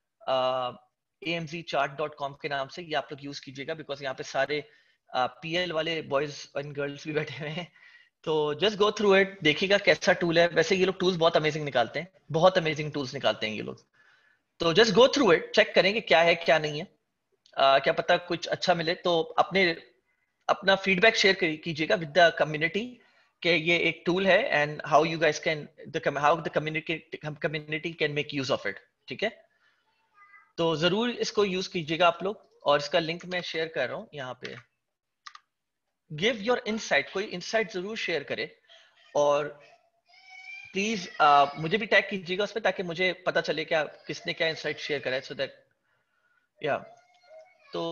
Speaker 1: amzchart.com के नाम से। ये आप लोग यूज कीजिएगा, बिकॉज यहाँ पे सारे पीएल वाले बॉयज एंड गर्ल्स भी बैठे हुए हैं। तो जस्ट गो थ्रू इट, देखिएगा कैसा टूल है। वैसे ये लोग टूल्स बहुत अमेजिंग निकालते हैं, बहुत अमेजिंग टूल्स निकालते हैं ये लोग। तो just go through it, check करें कि क्या है क्या नहीं है। क्या पता कुछ अच्छा मिले, तो अपना फीडबैक शेयर कीजिएगा विद द कम्युनिटी कि ये एक टूल है, and how you guys can how the community can make use of it. ठीक है, तो जरूर इसको यूज कीजिएगा आप लोग, और इसका लिंक मैं शेयर कर रहा हूँ यहाँ पे। गिव योर इनसाइट, कोई इनसाइट जरूर शेयर करे, और प्लीज मुझे भी टैग कीजिएगा उसमें, ताकि मुझे पता चले क्या किसने क्या इनसाइट शेयर करा है, सो दैट या। तो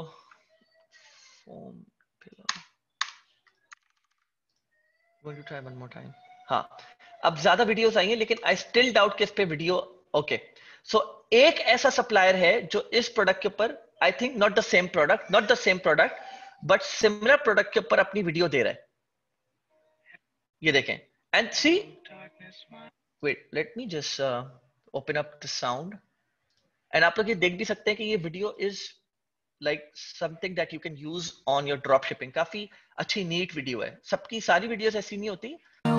Speaker 1: ट्राई वन मोर टाइम। हाँ, अब ज्यादा वीडियोस आई हैं, लेकिन आई स्टिल डाउट कि इस पे वीडियो ओके। सो एक ऐसा सप्लायर है जो इस प्रोडक्ट के ऊपर, I think not the same product, but similar product के ऊपर अपनी वीडियो दे रहा है। ये देखें, and see, wait let me just open up the sound, and आप लोग ये देख भी सकते हैं कि ये video is like something that you can use on your drop shipping. काफी अच्छी नीट वीडियो है। सबकी सारी वीडियोस ऐसी नहीं होती।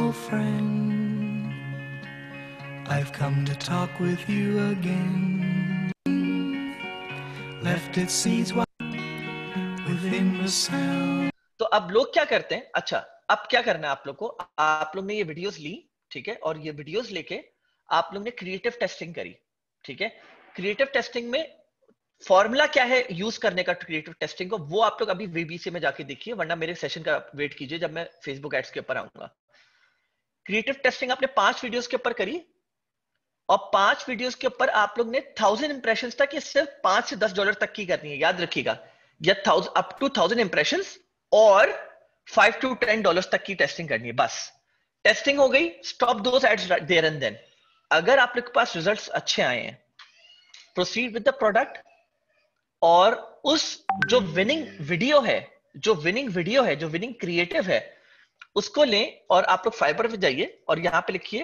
Speaker 1: I've come to talk with you again. Left its seeds within the sound. तो अब लोग क्या करते हैं? अच्छा, अब क्या करना है आप लोग को? आप लोग ने ये वीडियोस ली, ठीक है, और ये वीडियोस लेके आप लोग ने क्रिएटिव टेस्टिंग करी। ठीक है, क्रिएटिव टेस्टिंग में फॉर्मूला क्या है यूज करने का क्रिएटिव टेस्टिंग को, वो आप लोग अभी वीबीसी में जाके देखिए, वरना मेरे सेशन का वेट कीजिए जब मैं फेसबुक एड्स के ऊपर आऊंगा। क्रिएटिव टेस्टिंग आपने 5 वीडियोस के ऊपर करी और 5 वीडियोस के ऊपर आप लोग ने 1000 इंप्रेशंस तक, ये सिर्फ $5 से $10 तक की करनी है, याद रखिएगा, या अप टू 1000 इंप्रेशंस और $5 to $10 तक की टेस्टिंग करनी है बस। टेस्टिंग हो गई, stop those ads there and then. अगर आप लोग के पास रिजल्ट्स अच्छे आए हैं, प्रोसीड विद द प्रोडक्ट, और उस जो विनिंग वीडियो है, जो विनिंग क्रिएटिव है, उसको लें और आप लोग फाइबर पे जाइए और यहां पे लिखिए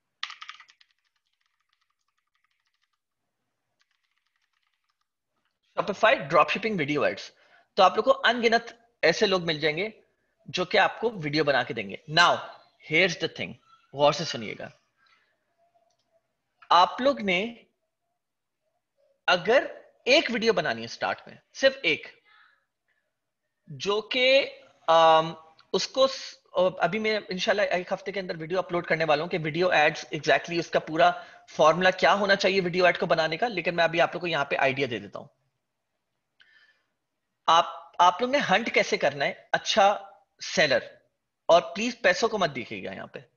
Speaker 1: शॉपिफाई ड्रॉपशिपिंग वीडियो एड्स। तो आप लोग को अनगिनत ऐसे लोग मिल जाएंगे जो कि आपको वीडियो बना के देंगे। नाउ हियर्स द थिंग, गौर से सुनिएगा। आप लोग ने अगर एक वीडियो बनानी है स्टार्ट में, सिर्फ एक, जो कि उसको अभी मैं इंशाल्लाह एक हफ्ते के अंदर वीडियो अपलोड करने वाला हूं कि वीडियो एड्स एग्जैक्टली उसका पूरा फॉर्मूला क्या होना चाहिए वीडियो एड को बनाने का, लेकिन मैं अभी आप लोग को यहां पे आइडिया दे देता हूं। आप लोग ने हंट कैसे करना है अच्छा सेलर, और प्लीज पैसों को मत देखिएगा यहां पे।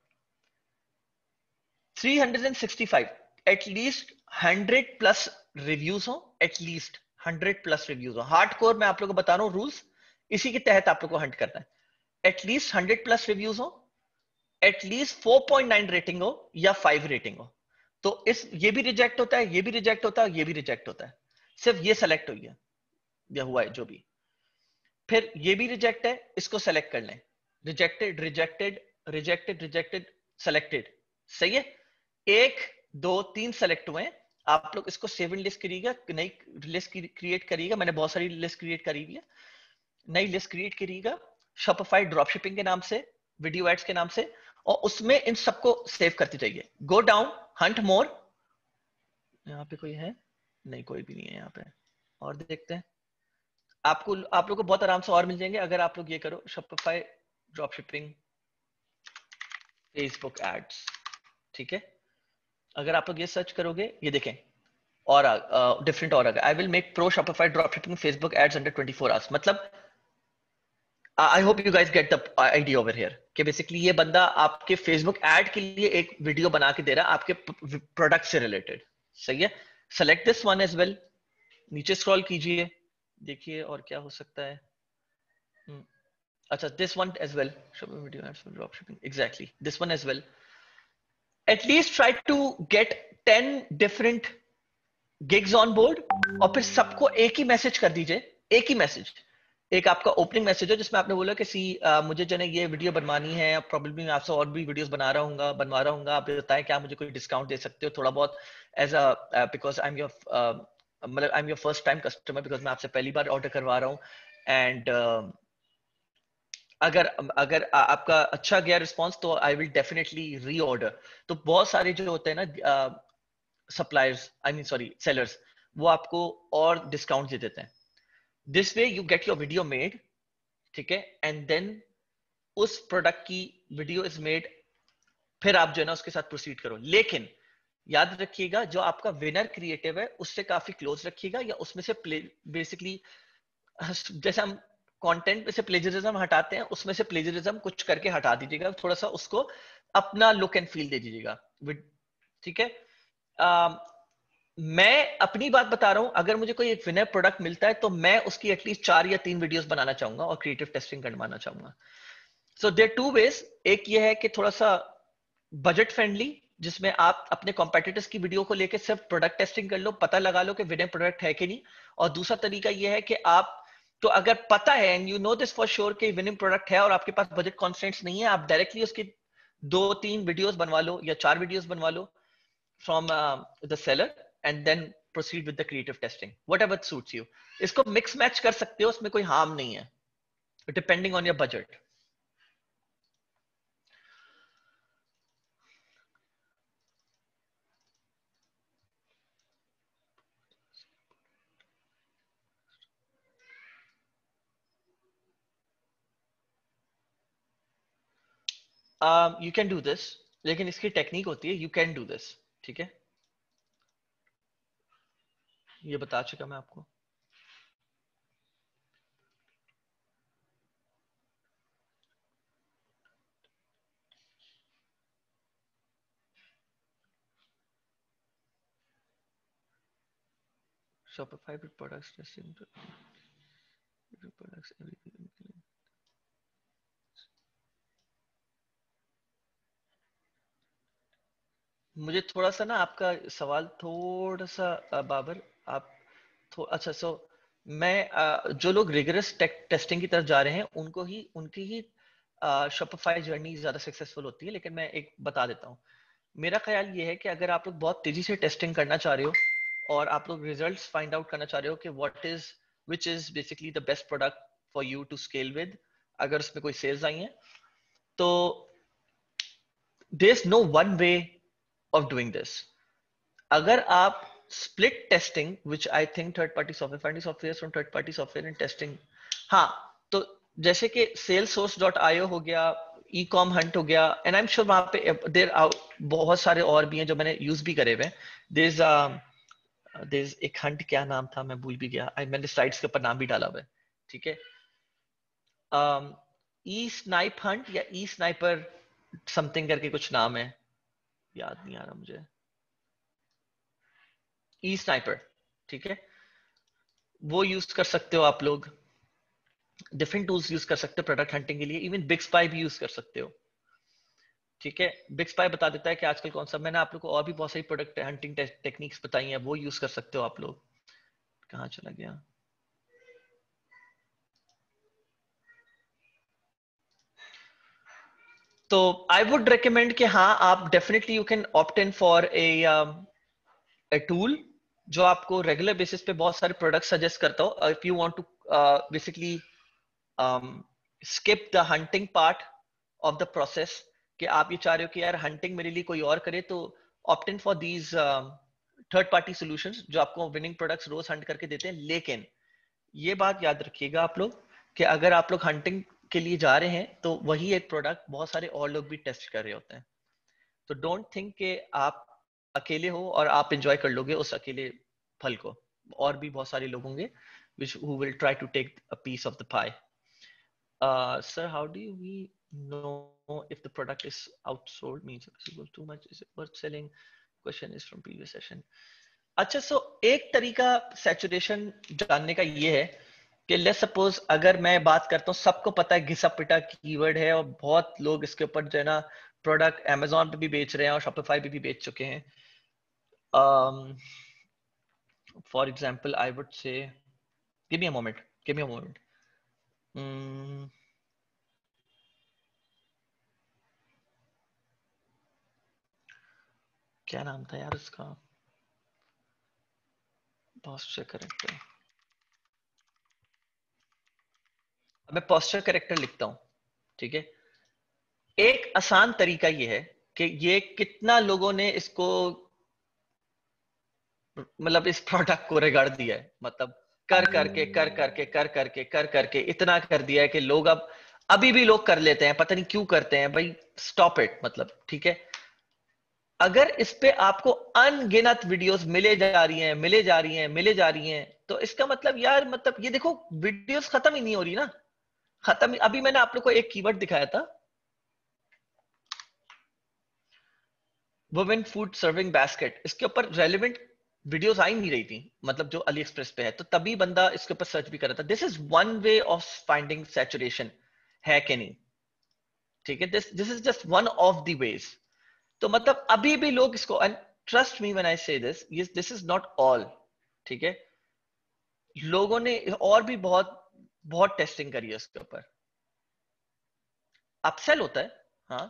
Speaker 1: 365 एटलीस्ट 100 प्लस रिव्यूज हो, एटलीस्ट 100 प्लस रिव्यूज हो। हार्डकोर मैं आप लोगों को बता रहा हूं रूल्स, इसी के तहत आप लोग को हंट करना है। एटलीस्ट 100 प्लस रिव्यूज हो, एटलीस्ट 4.9 रेटिंग हो या 5 रेटिंग हो। तो इस ये भी रिजेक्ट होता है, ये भी रिजेक्ट होता है, ये भी रिजेक्ट होता है, सिर्फ ये सेलेक्ट हुई है या हुआ है जो भी। फिर ये भी रिजेक्ट है, इसको सेलेक्ट कर लें, rejected rejected rejected rejected selected, सही है। 1 2 3 सेलेक्ट हुए हैं। आप लोग इसको सेव इन लिस्ट करिएगा, नई लिस्ट क्रिएट करिएगा, मैंने बहुत सारी लिस्ट क्रिएट करी हुई है, नई लिस्ट क्रिएट करिएगा शॉपिफाई ड्रॉपशिपिंग के नाम से, वीडियो एड्स के नाम से, और उसमें इन सबको सेव करते जाइए। गो डाउन, हंट मोर, यहाँ पे कोई है नहीं, कोई भी नहीं है यहाँ पे, और देखते हैं। आप लोग को बहुत आराम से और मिल जाएंगे अगर आप लोग ये करो शॉपिफाई ड्रॉपशिपिंग फेसबुक एड्स, ठीक है। अगर आप लोग ये सर्च करोगे, ये देखें, और डिफरेंट और I will make pro Shopify dropshipping Facebook ads under 24 hours. मतलब I hope you guys get the idea over here कि बेसिकली ये बंदा आपके फेसबुक एड के लिए एक वीडियो बना के दे रहा है आपके प्रोडक्ट से रिलेटेड, सही है। Select this one as well, नीचे स्क्रॉल कीजिए, देखिए और क्या हो सकता है। अच्छा, this one as well, video ads for drop shipping, exactly this one as well. At least try to get 10 different gigs on board, और फिर सबको एक ही मैसेज कर दीजिए, एक ही मैसेज, एक आपका ओपनिंग मैसेज है जिसमें आपने बोला कि मुझे जो है ये वीडियो बनवानी है, प्रॉब्लली मैं आपसे और भी वीडियोस बनवा रहा हूँ, आप बताएं क्या मुझे कोई डिस्काउंट दे सकते हो थोड़ा बहुत, as a because I am your मतलब I am your first time customer, because मैं आपसे पहली बार ऑर्डर करवा रहा हूँ, एंड अगर अगर आपका अच्छा गया रिस्पॉन्स तो I will definitely re order. तो बहुत सारे जो होते हैं ना suppliers, I mean sorry sellers, वो आपको और डिस्काउंट दे देते हैं। This way you get your video made, ठीक है, एंड देन उस प्रोडक्ट की वीडियो इज मेड, फिर आप जो है ना उसके साथ प्रोसीड करो। लेकिन याद रखिएगा जो आपका विनर क्रिएटिव है उससे काफी क्लोज रखिएगा, या उसमें से बेसिकली जैसे हम कंटेंट में से प्लेजरिज्म हटाते हैं, उसमें से प्लेजरिज्म कुछ करके हटा दीजिएगा, थोड़ा सा उसको अपना लुक एंड फील दे दीजिएगा, ठीक है। मैं अपनी बात बता रहा हूं, अगर मुझे कोई एक विनर प्रोडक्ट मिलता है तो मैं उसकी एटलीस्ट 4 या 3 वीडियोस बनाना चाहूंगा और क्रिएटिव टेस्टिंग करवाना चाहूंगा। सो देयर टू वेज, एक ये है कि थोड़ा सा बजट फ्रेंडली, जिसमें आप अपने कॉम्पिटिटर्स की वीडियो को लेकर सिर्फ प्रोडक्ट टेस्टिंग कर लो, पता लगा लो कि विनर प्रोडक्ट है कि नहीं। और दूसरा तरीका यह है कि आप तो अगर पता है and you know this for sure कि विनिंग प्रोडक्ट है और आपके पास बजट कॉन्स्टेंट्स नहीं है, आप डायरेक्टली उसकी 2 3 वीडियोस बनवा लो या 4 वीडियोस बनवा लो from the seller, and then proceed with the creative testing, whatever suits you. इसको मिक्स मैच कर सकते हो, उसमें कोई हार्म नहीं है, depending on your budget. You can do this, लेकिन इसकी टेक्निक होती है, यू कैन डू दिस, ठीक है, ये बता चुका मैं आपको। Shopify with products testing products every मुझे थोड़ा सा ना आपका सवाल थोड़ा सा बाबर आप अच्छा सो मैं जो लोग रिगरस टेस्टिंग की तरफ जा रहे हैं उनकी ही शॉपिफाई जर्नी ज्यादा सक्सेसफुल होती है, लेकिन मैं एक बता देता हूँ। मेरा ख्याल ये है कि अगर आप लोग बहुत तेजी से टेस्टिंग करना चाह रहे हो और आप लोग रिजल्ट्स फाइंड आउट करना चाह रहे हो कि which is basically the best product for you to scale with, अगर उसमें कोई सेल्स आई हैं तो there is no one way of doing this. अगर आप split testing which I think third party software finding software from third party software and testing, हाँ, तो जैसे कि salesforce.io हो गया, ई कॉम हंट हो गया, एंड आई एम श्योर वहां पे देर बहुत सारे और भी हैं जो मैंने यूज भी करे हुए हैं। देर एक हंट, क्या नाम था मैं भूल भी गया, मैंने स्लाइड्स के ऊपर नाम भी डाला हुआ है, ठीक है। ई स्नाइप हंट या ई स्नाइपर समथिंग करके कुछ नाम है, याद नहीं आ रहा मुझे, ई स्नाइपर, ठीक है। वो यूज कर सकते हो आप लोग, डिफरेंट टूल्स यूज कर सकते हो प्रोडक्ट हंटिंग के लिए, इवन बिग स्पाई भी यूज कर सकते हो, ठीक है। बिग स्पाई बता देता है कि आजकल कौन सा, मैंने आप लोग को और भी बहुत सारी प्रोडक्ट हंटिंग टेक्निक्स बताई हैं, वो यूज कर सकते हो आप लोग। कहाँ चला गया, तो आई वुड रिकमेंड कि हाँ, आप definitely you can opt in for a tool जो आपको रेगुलर बेसिस पे बहुत सारे प्रोडक्ट सजेस्ट करता हो। If you want to basically skip the hunting part of the process, कि आप ये चाह रहे हो कि यार हंटिंग मेरे लिए कोई और करे, तो opt in for these third party solutions जो आपको विनिंग प्रोडक्ट्स रोज हंट करके देते हैं। लेकिन ये बात याद रखिएगा आप लोग कि अगर आप लोग हंटिंग के लिए जा रहे हैं तो वही एक प्रोडक्ट बहुत सारे और लोग भी टेस्ट कर रहे होते हैं, तो डोंट थिंक कि आप अकेले हो और आप इंजॉय कर लोगे उस अकेले फल को, और भी बहुत सारे लोग होंगे which who will try to take a piece of the pie. Sir, how do we know if the product is outsold, means it's too much, is it worth selling? Question is from previous session. अच्छा, सो एक तरीका saturation जानने का ये है कि let's suppose अगर मैं बात करता हूँ, सबको पता है घिसा पिटा कीवर्ड है और बहुत लोग इसके ऊपर जो है ना प्रोडक्ट अमेजोन पे भी बेच रहे हैं और शॉपिफाई पे भी बेच चुके हैं। For example I would say, give me a moment, give me a moment. क्या नाम था यार उसका, पोस्चर करेक्टर, मैं पोस्चर करेक्टर लिखता हूं, ठीक है। एक आसान तरीका ये है कि ये कितना लोगों ने इसको मतलब इस प्रोडक्ट को रिगार्ड दिया है, मतलब कर करके इतना कर दिया है कि लोग अब अभी भी लोग कर लेते हैं, पता नहीं क्यों करते हैं भाई, स्टॉप इट, मतलब ठीक है। अगर इस पे आपको अनगिनत वीडियोस मिले जा रही हैं, मिले जा रही हैं, मिले जा रही हैं, तो इसका मतलब यार, मतलब ये देखो वीडियोस खत्म ही नहीं हो रही ना, खत्म। अभी मैंने आप लोग को एक कीवर्ड दिखाया था, वुमेन फूड सर्विंग बास्केट, इसके ऊपर रेलिवेंट वीडियोस आ ही नहीं रही थी, मतलब जो अली एक्सप्रेस पे है, तो तभी बंदा इसके ऊपर सर्च भी कर रहा था। This is one way of finding saturation, है कि नहीं, ठीक है। This is just one of the ways. तो मतलब अभी भी लोग इसको, and trust me when I say this is not all, ठीक है। लोगों ने और भी बहुत बहुत टेस्टिंग करी है उसके ऊपर, अपसेल होता है, हाँ,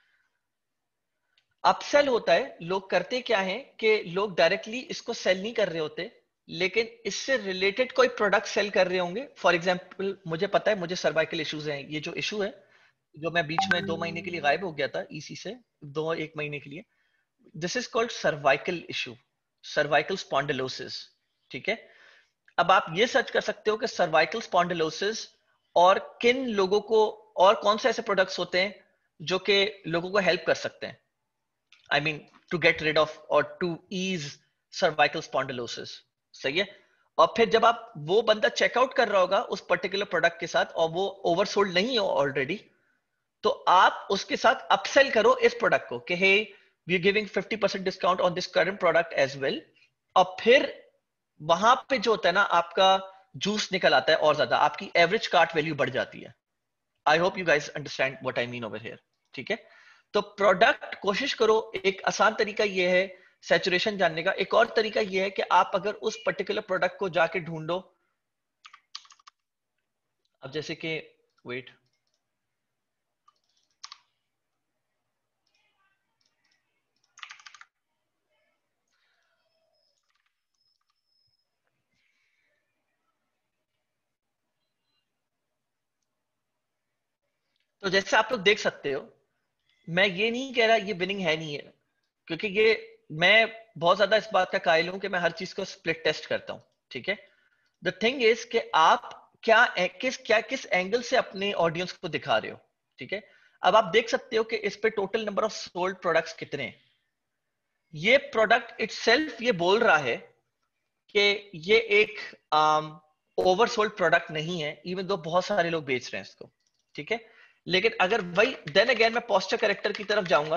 Speaker 1: अपसेल होता है। लोग करते क्या है कि लोग डायरेक्टली इसको सेल नहीं कर रहे होते, लेकिन इससे रिलेटेड कोई प्रोडक्ट सेल कर रहे होंगे। फॉर एग्जांपल मुझे पता है मुझे सर्वाइकल इश्यूज हैं, ये जो इशू है, जो मैं बीच में 2 महीने के लिए गायब हो गया था ईसी से, 1 महीने के लिए, this is called cervical issue, cervical spondylosis, ठीक है। अब आप ये सर्च कर सकते हो कि सर्वाइकल स्पॉन्डिलोसिस और किन लोगों को, और कौन से ऐसे प्रोडक्ट्स होते हैं जो कि लोगों को हेल्प कर सकते हैं, I mean, to get rid of or to ease cervical spondylosis, सही है। और फिर जब आप वो बंदा चेकआउट कर रहा होगा उस पर्टिकुलर प्रोडक्ट के साथ और वो ओवरसोल्ड नहीं हो ऑलरेडी, तो आप उसके साथ अपसेल करो इस प्रोडक्ट को कि hey we are giving 50% discount on this current product as well. और फिर वहां पे जो होता है ना, आपका जूस निकल आता है और ज्यादा, आपकी एवरेज कार्ट वैल्यू बढ़ जाती है। I hope you guys understand what I mean over here. ठीक है, तो प्रोडक्ट कोशिश करो, एक आसान तरीका ये है सैचुरेशन जानने का। एक और तरीका ये है कि आप अगर उस पर्टिकुलर प्रोडक्ट को जाके ढूंढो, अब जैसे कि वेट, तो जैसे आप लोग देख सकते हो, मैं ये नहीं कह रहा ये विनिंग है नहीं है, क्योंकि ये मैं बहुत ज्यादा इस बात का कायल हूं कि मैं हर चीज को स्प्लिट टेस्ट करता हूं। ठीक है, द थिंग इज कि आप किस एंगल से अपने ऑडियंस को दिखा रहे हो। ठीक है, अब आप देख सकते हो कि इस पे total number of sold products कितने हैं। ये प्रोडक्ट इटसेल्फ ये बोल रहा है कि ये एक ओवरसोल्ड प्रोडक्ट नहीं है, इवन दो बहुत सारे लोग बेच रहे हैं इसको। ठीक है, लेकिन अगर वही देन अगेन मैं पोस्चर करेक्टर की तरफ जाऊंगा,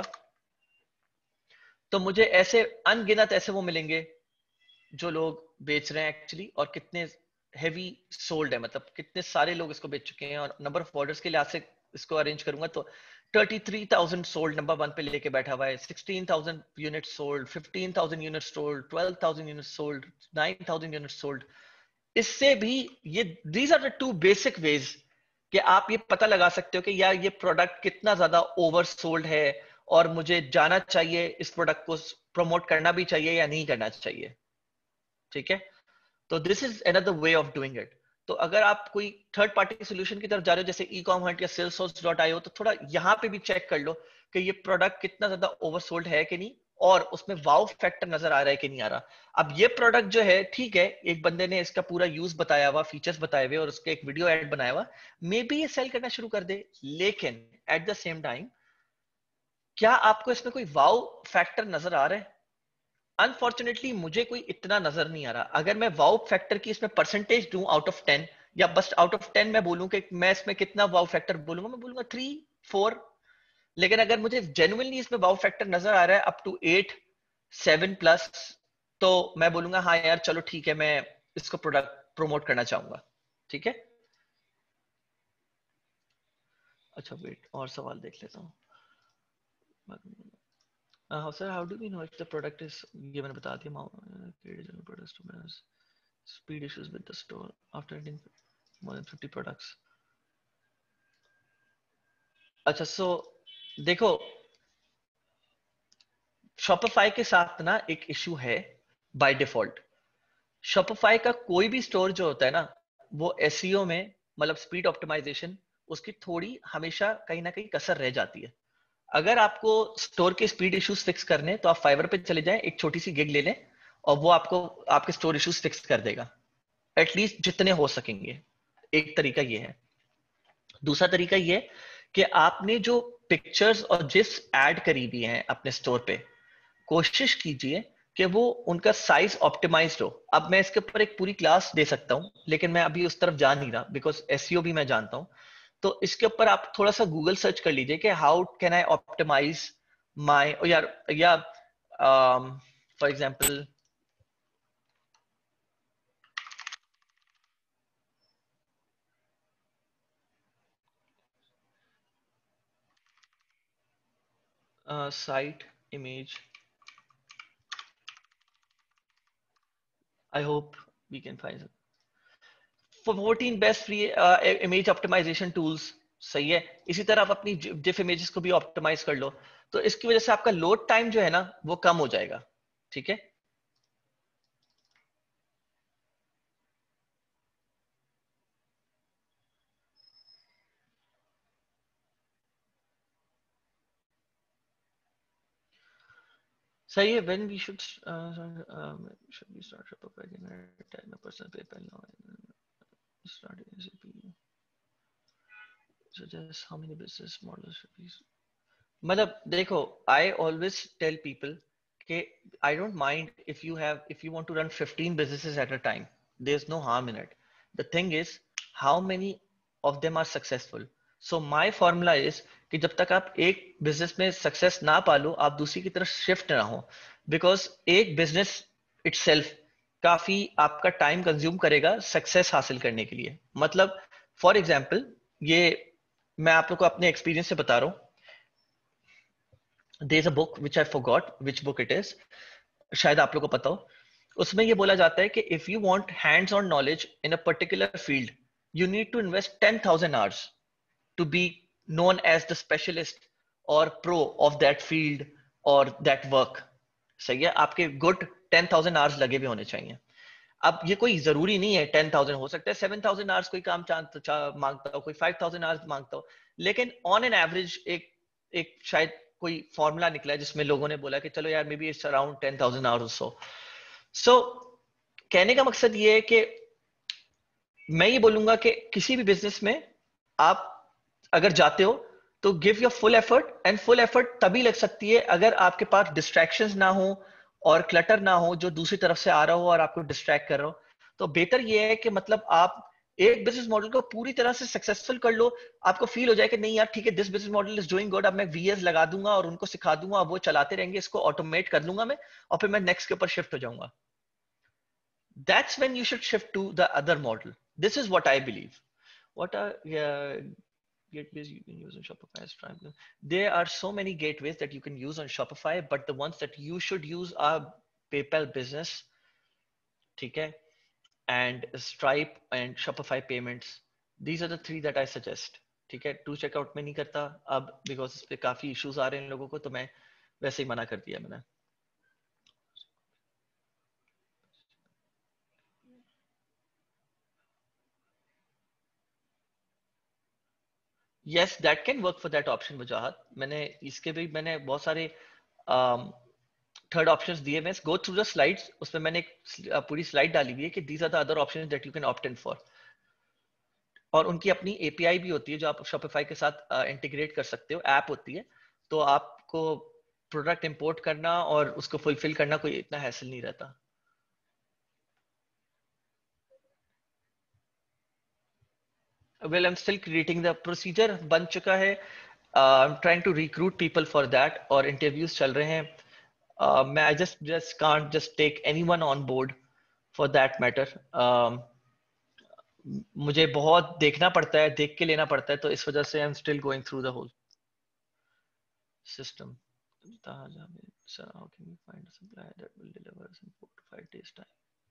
Speaker 1: तो मुझे ऐसे अनगिनत ऐसे वो मिलेंगे जो लोग बेच रहे हैं एक्चुअली, और कितने हैवी सोल्ड है, मतलब कितने सारे लोग इसको बेच चुके हैं। और नंबर ऑफ ऑर्डर्स के लिहाज से इसको अरेंज करूंगा तो 33,000 सोल्ड नंबर वन पे लेके बैठा हुआ है, 16,000 unit sold, 15,000 unit sold, 12,000 unit sold, 9,000 unit sold. इससे भी ये these are the two basic ways कि आप ये पता लगा सकते हो कि यार ये प्रोडक्ट कितना ज्यादा ओवर सोल्ड है, और मुझे जाना चाहिए इस प्रोडक्ट को प्रमोट करना भी चाहिए या नहीं करना चाहिए। ठीक है, तो this is another way of doing it. तो अगर आप कोई थर्ड पार्टी सोल्यूशन की तरफ जा रहे हो, जैसे ई कॉम हंट या salesforce.io, तो थोड़ा यहाँ पे भी चेक कर लो कि ये प्रोडक्ट कितना ज्यादा ओवरसोल्ड है कि नहीं, और उसमें वाव फैक्टर नजर आ रहा है कि नहीं आ रहा। अब ये प्रोडक्ट जो है, ठीक है, एक बंदे ने इसका पूरा यूज बताया हुआ, फीचर्स बताए हुए, और उसके एक वीडियो एड बनाया हुआ, मे बी ये सेल करना शुरू कर दे। लेकिन एट द सेम टाइम, क्या आपको इसमें कोई वाव फैक्टर नजर आ रहा है? अनफॉर्चुनेटली मुझे कोई इतना नजर नहीं आ रहा। अगर मैं वाउ फैक्टर की इसमें परसेंटेज दूं आउट ऑफ 10, या बस आउट ऑफ 10 मैं बोलूं कि मैं इसमें कितना वाउ फैक्टर बोलूंगा, मैं बोलूंगा 3-4। लेकिन अगर मुझे जेन्युइनली इसमें वाउ फैक्टर नजर आ रहा है अप टू 8-7+, तो मैं बोलूंगा हाँ यार चलो ठीक है, मैं इसको प्रोडक्ट प्रमोट करना चाहूंगा। ठीक है, अच्छा वेट, और सवाल देख लेता हूँ। Sir, how do we know if the product is, ये मैंने बता दिया, products to speed issues with the store after adding more than 50 products. अच्छा, सो देखो, शॉपिफाई के साथ ना एक इशू है बाय डिफॉल्ट। शॉपिफाई का कोई भी स्टोर जो होता है ना, वो एसईओ में, मतलब स्पीड ऑप्टिमाइजेशन, उसकी थोड़ी हमेशा कहीं ना कहीं कसर रह जाती है। अगर आपको स्टोर के स्पीड इश्यूज फिक्स करने, तो आप फाइवर पे चले जाएं, एक छोटी सी गिग ले लें, और वो आपको आपके स्टोर इश्यूज फिक्स कर देगा, एटलीस्ट जितने हो सकेंगे। एक तरीका ये है। दूसरा तरीका ये कि आपने जो पिक्चर्स और जिस ऐड करी हुई हैं अपने स्टोर पे, कोशिश कीजिए कि वो उनका साइज ऑप्टिमाइज्ड हो। अब मैं इसके ऊपर एक पूरी क्लास दे सकता हूं, लेकिन मैं अभी उस तरफ जा नहीं रहा, बिकॉज एसईओ भी मैं जानता हूं। तो इसके ऊपर आप थोड़ा सा गूगल सर्च कर लीजिए कि how can I optimize my, या for example site image, I hope we can find 14 best free image optimization tools. सही है, इसी तरह आप अपनी जिफ इमेजेस को भी ऑप्टिमाइज कर लो, तो इसकी वजह से आपका लोड टाइम जो है ना, वो कम हो जाएगा। ठीक है, सही है। When we should be start Shopify again a personal PayPal now start ASAP, suggest how many business models should be, मतलब देखो, आई ऑलवेज टेल पीपल कि I don't mind if you want to run 15 businesses at a time, there is no harm in it. The thing is, how many of them are successful? So my formula is कि जब तक आप एक business में success ना पालो, आप दूसरी की तरफ शिफ्ट ना हो, बिकॉज एक बिजनेस इटसेल्फ काफी आपका टाइम कंज्यूम करेगा सक्सेस हासिल करने के लिए। मतलब फॉर एग्जाम्पल, ये मैं आप लोग को अपने एक्सपीरियंस से बता रहा हूँ। There is a book which I forgot which book it is, शायद आप लोग को पता हो। उसमें ये बोला जाता है कि if you want hands on knowledge in a particular field, you need to invest 10,000 hours to be known as the specialist or pro of that field or that work। सही है, आपके गुड 10,000 आवर्स लगे हुए होने चाहिए। अब ये कोई जरूरी नहीं है 10,000, हो सकता है 7,000 आवर्स कोई काम मांगता हो, कोई 5,000 आवर्स मांगता हो, लेकिन ऑन एन एवरेज एक एक शायद कोई फॉर्मूला निकला है जिसमें लोगों ने बोला कि चलो यार maybe it's around 10,000 hours. So कहने का मकसद ये है कि मैं ये बोलूंगा कि किसी भी बिजनेस में आप अगर जाते हो तो give your full effort, and full effort तभी लग सकती है अगर आपके पास डिस्ट्रैक्शंस ना हो और क्लटर ना हो जो दूसरी तरफ से आ रहा हो और आपको डिस्ट्रैक्ट कर रहा हो। तो बेहतर ये है कि मतलब आप एक बिजनेस मॉडल को पूरी तरह से सक्सेसफुल कर लो, आपको फील हो जाए कि नहीं यार ठीक है, this business model is doing good, अब मैं वीएस लगा दूंगा और उनको सिखा दूंगा, अब वो चलाते रहेंगे, इसको ऑटोमेट कर लूंगा मैं, और फिर मैं नेक्स्ट के ऊपर शिफ्ट हो जाऊंगा। That's when you should shift to the other model. This is what I believe. What are gateways you can use on Shopify as Stripe? There are so many gateways that you can use on Shopify, but the ones that you should use are PayPal Business, okay, and Stripe and Shopify Payments. These are the three that I suggest. ठीक है, to checkout में नहीं करता अब, because इस पे काफी issues आ रहे हैं लोगों को, तो मैं वैसे ही मना कर दिया मैंने। Yes, that can work for that option Wajahat. मैंने इसके भी मैंने बहुत सारे थर्ड ऑप्शंस दिए हुए। गो थ्रू द स्लाइड्स, उसमें मैंने एक पूरी स्लाइड डाली हुई है कि these are the other options that you can opt in for. और उनकी अपनी एपीआई भी होती है जो आप शॉपिफाई के साथ इंटीग्रेट कर सकते हो, ऐप होती है, तो आपको प्रोडक्ट इंपोर्ट करना और उसको फुलफिल करना कोई इतना हैसल नहीं रहता। Well, I am still creating the procedure, बन चुका है। I am trying to recruit people for that और इंटरव्यूज चल रहे हैं। मैं I just can't just take anyone on board for that matter. मुझे बहुत देखना पड़ता है, देख के लेना पड़ता है, तो इस वजह से I am still going through the whole system. Sir, how can we find a supplier that will deliver us in 4 to 5 days time?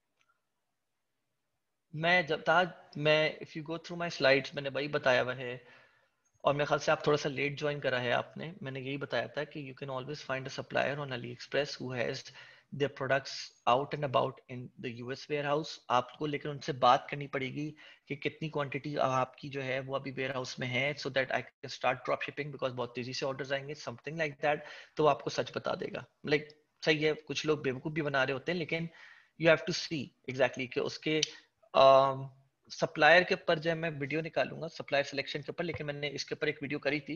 Speaker 1: मैं जब ताज मैं if you go through my slides मैंने वही बताया हुआ है, और मेरे ख्याल से आप थोड़ा सा लेट ज्वाइन करा है आपने। मैंने यही बताया था कि you can always find a supplier on AliExpress who has their products out and about in the US warehouse। आपको लेकिन उनसे बात करनी पड़ेगी कि कितनी क्वांटिटी आपकी जो है वो अभी वेयर हाउस में है, so that I can start drop shipping, because बहुत तेजी से ऑर्डर्स आएंगे, समथिंग लाइक दैट। तो वो आपको सच बता देगा। लाइक सही है, कुछ लोग बेवकूफ़ भी बना रहे होते हैं, लेकिन you have to see exactly कि उसके सप्लायर के ऊपर जो है मैं वीडियो निकालूंगा सप्लायर सिलेक्शन के ऊपर, लेकिन मैंने इसके ऊपर एक वीडियो करी थी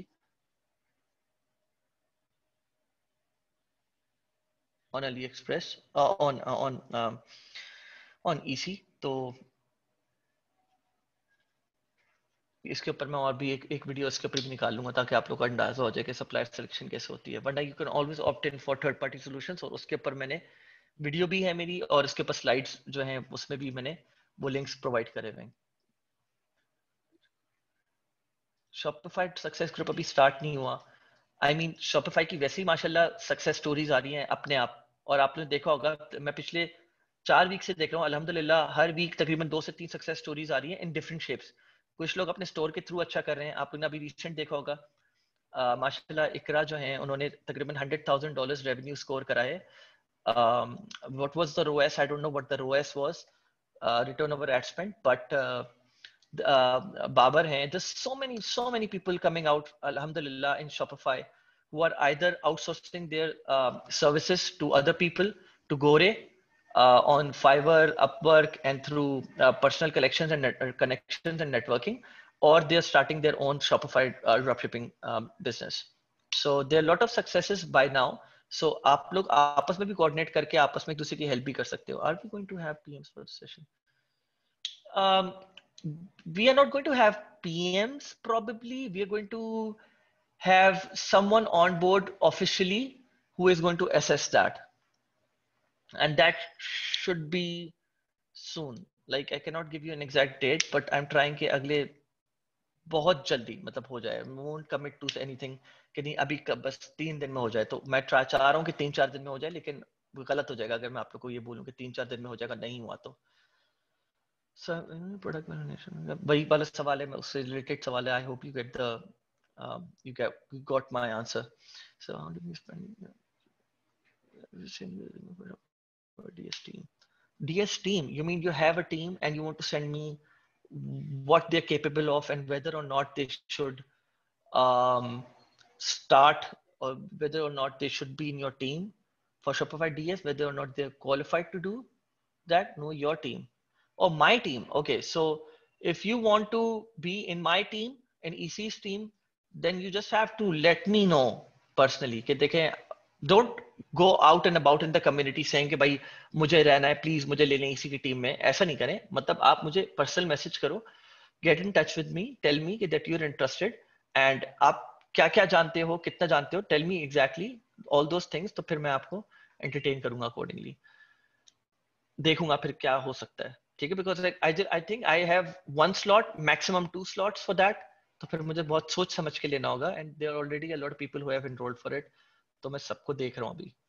Speaker 1: on AliExpress, on on on EC. तो इसके ऊपर मैं और भी एक वीडियो इसके ऊपर भी निकालूंगा ताकि आप लोग को अंदाजा हो जाए कि सप्लायर सिलेक्शन कैसे होती है। वरना you can always opt in for third party solutions, और उसके ऊपर मैंने वीडियो भी है मेरी, और इसके ऊपर स्लाइड्स जो हैं उसमें भी मैंने वो लिंक्स प्रोवाइड करे हुए हैं। शॉपिफाई सक्सेस ग्रुप अभी स्टार्ट नहीं हुआ। आई मीन शॉपिफाई की वैसे ही माशाल्लाह सक्सेस स्टोरीज आ रही हैं अपने आप, और आपने देखा होगा मैं पिछले 4 वीक से देख रहा हूँ अल्हम्दुलिल्लाह, हर वीक तकरीबन 2 से 3 सक्सेस स्टोरीज आ रही हैं इन डिफरेंट शेप्स। कुछ लोग अपने स्टोर के थ्रू अच्छा कर रहे हैं, आपने अभी रिसेंट देखा होगा माशाल्लाह इकरा जो हैं उन्होंने तकरीबन $100,000 रेवेन्यू स्कोर करा है। What was the ROAS, I don't know what the ROAS was, return over ad spend, but Babar hai. There's so many people coming out, alhamdulillah, in Shopify who are either outsourcing their services to other people, to Gore, on Fiverr, Upwork, and through personal collections and connections and networking, or they're starting their own Shopify dropshipping business. So there are a lot of successes by now. So आप लोग आपस में भी coordinate करके आपस में एक दूसरे की help भी कर सकते हो. Are we going to have PMs for this session? Um, we are not going to have PMs probably. We are going to have someone on board officially who is going to assess that. And that should be soon. Like I cannot give you an exact date, but I'm trying कि अगले बहुत जल्दी मतलब हो जाए. Won't commit to anything कि नहीं अभी बस 3 दिन में हो जाए. तो मैं चाह रहा हूँ कि 3-4 दिन में हो जाए, लेकिन वो गलत हो जाएगा अगर मैं आप लोग को ये बोलूँ कि 3-4 दिन में हो जाएगा. नहीं हुआ तो प्रोडक्ट मैनेजमेंट वही वाला सवाल है, मैं उससे रिलेटेड सवाल है. I hope you get the you got my answer. So how do we spend DS team? DS team, you mean you have a team and you want to send me what they're capable of and whether or not they should start, or whether or not they should be in your team for Shopify DS, whether or not they're qualified to do that? No, your team or my team. Okay, so if you want to be in my team, in EC's team, then you just have to let me know personally कि देखें, don't go out and about in the community saying कि भाई मुझे रहना है, please मुझे ले लें इसी की टीम में. ऐसा नहीं करें. मतलब आप मुझे पर्सनल मैसेज करो, get in touch with me, tell me कि that you are interested and आप क्या क्या जानते हो, कितना जानते हो, tell me exactly all those things. तो फिर मैं आपको एंटरटेन करूंगा अकॉर्डिंगली. देखूंगा फिर क्या हो सकता है. ठीक है, because I think I have 1 slot, maximum 2 slots for that. तो फिर मुझे बहुत सोच समझ के लेना होगा. And there are already a lot of people who have enrolled for it. तो मैं सबको देख रहा हूँ अभी.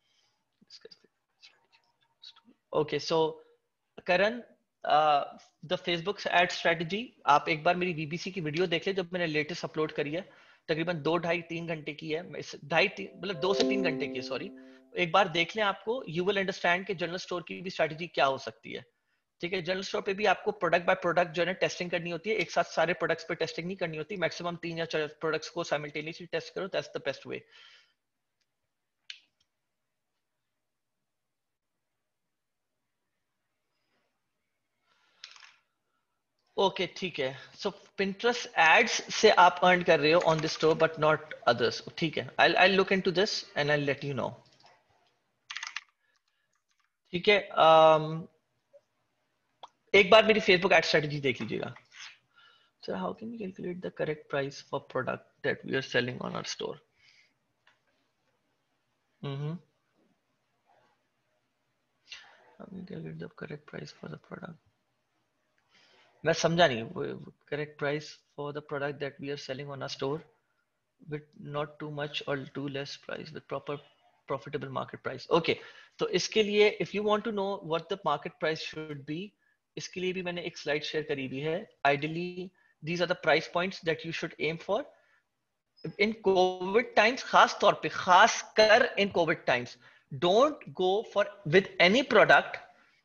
Speaker 1: Okay, so Karan, the Facebook ad strategy, आप एक बार मेरी वीबीसी की वीडियो देख ले जब मैंने लेटेस्ट अपलोड करी है. तकरीबन 2-2.5-3 घंटे की है. मतलब 2 से 3 घंटे की, सॉरी. एक बार देख लें, आपको यू विल अंडरस्टैंड कि जनरल स्टोर की भी स्ट्रेटजी क्या हो सकती है. ठीक है, जनरल स्टोर पे भी आपको प्रोडक्ट बाय प्रोडक्ट जो है ना टेस्टिंग करनी होती है. एक साथ सारे प्रोडक्ट्स पे टेस्टिंग नहीं करनी होती. मैक्सिमम 3 या 4 प्रोडक्ट्स को साइमल्टेनियसली टेस्ट करो. That's the best way. Okay, ठीक है. सो Pinterest एड्स से आप अर्न कर रहे हो on this store but not others. ठीक है, I look into this and I let you know. ठीक है, एक बार मेरी फेसबुक एड स्ट्रेटजी देख लीजिएगा. Sir, how can we calculate the correct price for product that we are selling on our store? How can we calculate the correct price for the product? मैं समझा नहीं. Correct price for the product that we are selling on our store with not too much or too less price, with proper profitable market price. Okay, तो इसके लिए if you want to know what the market price should be, इसके लिए भी मैंने एक slide share करी हुई है. Ideally these are the price points that you should aim for in COVID times. खास तौर पे, खास कर in COVID times, don't go for with any product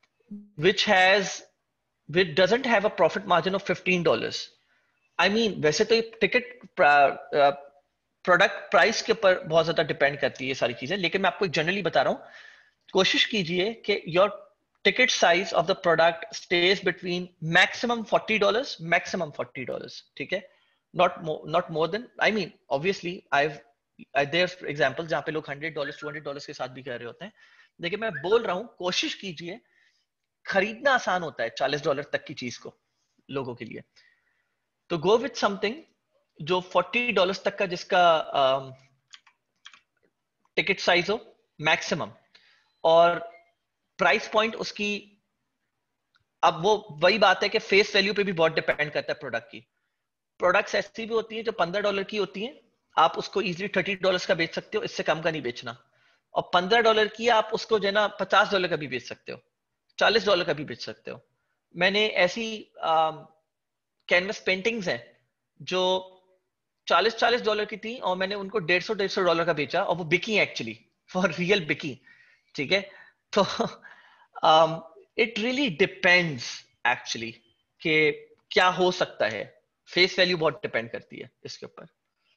Speaker 1: which doesn't have a profit margin of $15. I mean, वैसे तो ये ticket product price के ऊपर बहुत ज्यादा डिपेंड करती है ये सारी चीजें, लेकिन मैं आपको जनरली बता रहा हूँ. कोशिश कीजिए कि your ticket size of the product stays between maximum $40, maximum $40. ठीक है, not more than. I mean obviously I there example जहां पे लोग $100 $200 के साथ भी कर रहे होते हैं, लेकिन मैं बोल रहा हूँ कोशिश कीजिए. खरीदना आसान होता है $40 तक की चीज को लोगों के लिए. तो गो विथ समथिंग जो $40 तक का, जिसका टिकट साइज हो मैक्सिमम, और प्राइस पॉइंट उसकी. अब वो वही बात है कि फेस वैल्यू पे भी बहुत डिपेंड करता है प्रोडक्ट की. प्रोडक्ट्स ऐसी भी होती है जो $15 की होती है, आप उसको इजीली $30 का बेच सकते हो, इससे कम का नहीं बेचना. और $15 की आप उसको जो है ना $50 का भी बेच सकते हो, $40 का भी बेच सकते हो. मैंने ऐसी कैनवस पेंटिंग्स हैं जो $40 की थी और मैंने उनको $150 का बेचा और वो बिकी एक्चुअली, फॉर रियल बिकी. ठीक है, तो इट रियली डिपेंड्स एक्चुअली कि क्या हो सकता है. फेस वैल्यू बहुत डिपेंड करती है इसके ऊपर.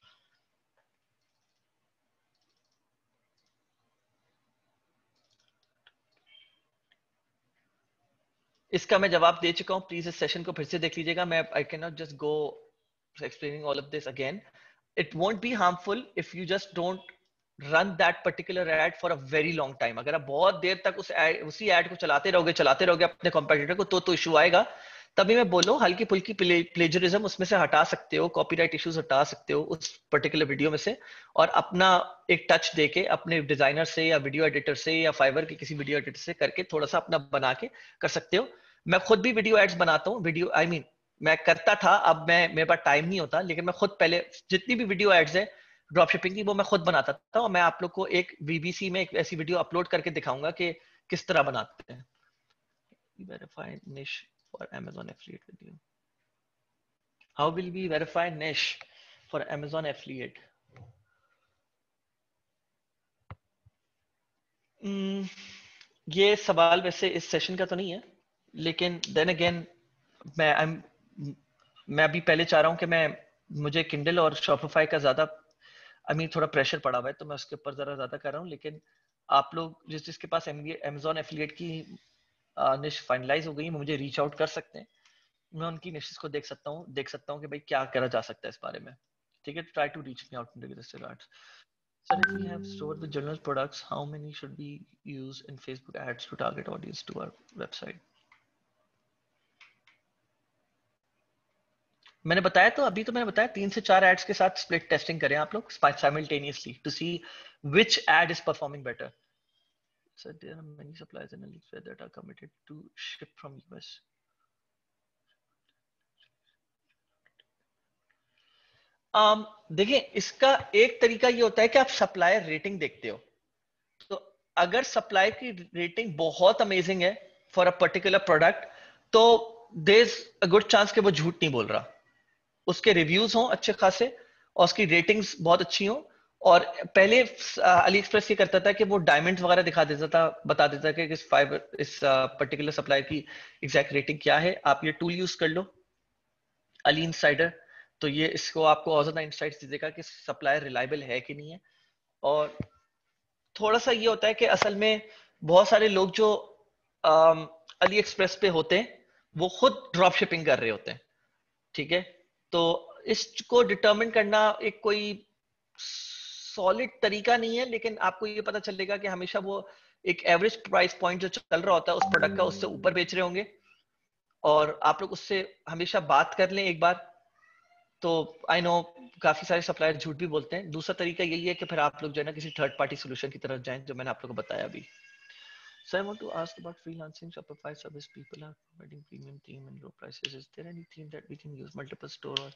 Speaker 1: इसका मैं जवाब दे चुका हूं. प्लीज इस सेशन को फिर से देख लीजिएगा. मैं I can not just go explaining all of this again. It won't be harmful if you just don't run that particular ad for a very long time. अगर आप बहुत देर तक उसी ad को चलाते रहोगे अपने competitor को, तो इशू आएगा. तभी मैं बोलो हल्की फुल्की प्लेजरिज्म उसमें से हटा सकते हो, कॉपीराइट इश्यूज हटा सकते हो उस पर्टिकुलर वीडियो में से, और अपना एक टच देके अपने डिजाइनर से या वीडियो एडिटर से या फाइवर के किसी वीडियो एडिटर से करके थोड़ा सा अपना बना के कर सकते हो. मैं खुद भी वीडियो एड्स बनाता हूँ, वीडियो आई मीन मैं करता था, अब मैं मेरे पास टाइम नहीं होता, लेकिन मैं खुद पहले जितनी भी वीडियो एड्स है ड्रॉप शिपिंग की वो मैं खुद बनाता था, और मैं आप लोग को एक वीबीसी में एक ऐसी वीडियो अपलोड करके दिखाऊंगा कि किस तरह बनाते हैं. Verify niche for Amazon affiliate video. How will we verify niche for Amazon affiliate? ये सवाल वैसे इस सेशन का तो नहीं है, लेकिन देन अगेन मैं मैं अभी पहले चाह रहा हूँ कि मुझे किंडल और शॉपिफाई का ज्यादा थोड़ा प्रेशर पड़ा हुआ है, तो मैं उसके ऊपर जरा ज्यादा कर रहा हूँ. लेकिन आप लोग जिसके पास Amazon एफिलिएट की निश फाइनलाइज हो गई, मुझे रीच आउट कर सकते हैं. मैं उनकी निशेस को देख सकता हूँ कि भाई क्या करा जा सकता है इस बारे में. ठीक है, try to reach me out in this regards. Sir, if we have stored the journal products, how many should we use in Facebook ads to target audience to our website? मैंने बताया तो अभी तो मैंने बताया 3 से 4 एड्स के साथ स्प्लिट टेस्टिंग करें आप लोग simultaneously to see which ad is performing better. So there are many suppliers in Alibaba that are committed to ship from US. देखिए, इसका एक तरीका ये होता है कि आप सप्लायर रेटिंग देखते हो. तो अगर सप्लाई की रेटिंग बहुत अमेजिंग है फॉर अ पर्टिकुलर प्रोडक्ट, तो there is a good chance कि वो झूठ नहीं बोल रहा. उसके रिव्यूज हों अच्छे खासे और उसकी रेटिंग्स बहुत अच्छी हों. और पहले अली एक्सप्रेस ये करता था कि वो डायमंड्स वगैरह दिखा देता था, बता देता था कि इस फाइबर इस पर्टिकुलर सप्लायर की एग्जैक्ट रेटिंग क्या है. आप ये टूल यूज कर लो, अली इनसाइडर. तो ये इसको आपको और ज्यादा इंसाइट्स दे देगा कि सप्लायर रिलायबल है कि नहीं है. और थोड़ा सा ये होता है कि असल में बहुत सारे लोग जो अली एक्सप्रेस पे होते हैं वो खुद ड्रॉप शिपिंग कर रहे होते हैं. ठीक है, तो इसको डिटरमिन करना एक कोई सॉलिड तरीका नहीं है, लेकिन आपको ये पता चलेगा कि हमेशा वो एक एवरेज प्राइस पॉइंट जो चल रहा होता है उस प्रोडक्ट का, उससे ऊपर बेच रहे होंगे. और आप लोग उससे हमेशा बात कर लें एक बार. तो आई नो काफी सारे सप्लायर झूठ भी बोलते हैं. दूसरा तरीका यही है कि फिर आप लोग जो है ना किसी थर्ड पार्टी सोल्यूशन की तरफ जाएं, जो मैंने आप लोग को बताया अभी. So I want to ask about freelancing Shopify service. People are providing premium theme and low prices. Is there any theme that we can use multiple store?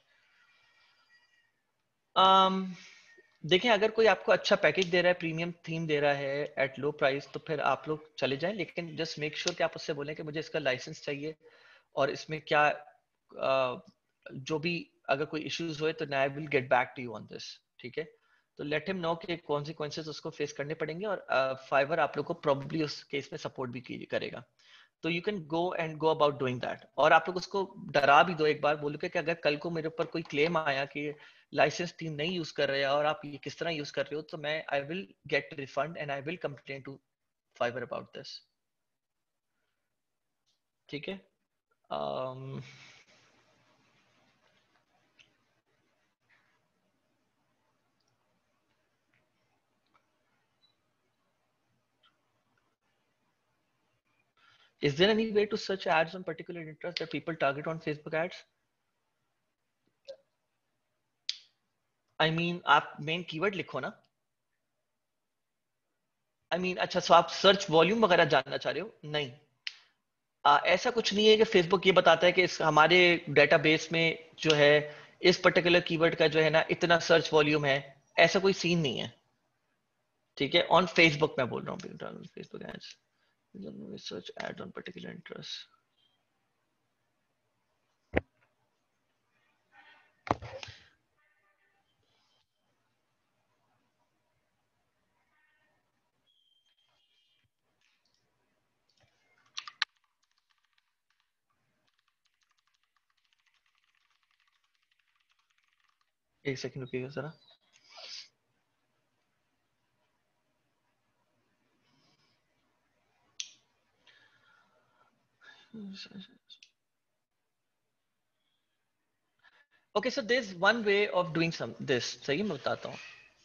Speaker 1: देखें, अगर कोई आपको अच्छा पैकेज दे रहा है, प्रीमियम थीम दे रहा है एट लो प्राइस, तो फिर आप लोग चले जाएं. लेकिन जस्ट मेक श्योर कि आप उससे बोलें कि मुझे इसका लाइसेंस चाहिए और इसमें क्या जो भी अगर कोई इश्यूज हुए तो I will get back to you on this. ठीक है, तो लेट हिम नो कि कॉन्सिक्वेंसेस उसको फेस करने पड़ेंगे. और फाइवर आप लोग को प्रोबेबली उस केस में सपोर्ट भी करेगा. तो you can go about doing that. और आप लोग उसको डरा भी दो एक बार, बोलो कि अगर कल को मेरे ऊपर कोई क्लेम आया कि लाइसेंस टीम नहीं यूज कर रहे हैं और आप ये किस तरह यूज कर रहे हो, तो मैं I will get refund and I will complain to Fiverr about this. ठीक है. Is there any way to search ads on particular interest that people target on Facebook ads? आप मेन कीवर्ड लिखो ना. अच्छा, सो आप सर्च वॉल्यूम वगैरह जानना चाह रहे हो? नहीं. ऐसा कुछ नहीं है कि फेसबुक ये बताता है कि इस हमारे डेटाबेस में जो है इस पर्टिकुलर कीवर्ड का जो है ना इतना सर्च वॉल्यूम है. ऐसा कोई सीन नहीं है. ठीक है, ऑन फेसबुक मैं बोल रहा हूँ, Facebook ads search ad on particular interest. एक सेकंड रुकिएगा जरा. Okay, so there is one way of doing some this. सही, मैं बताता हूँ.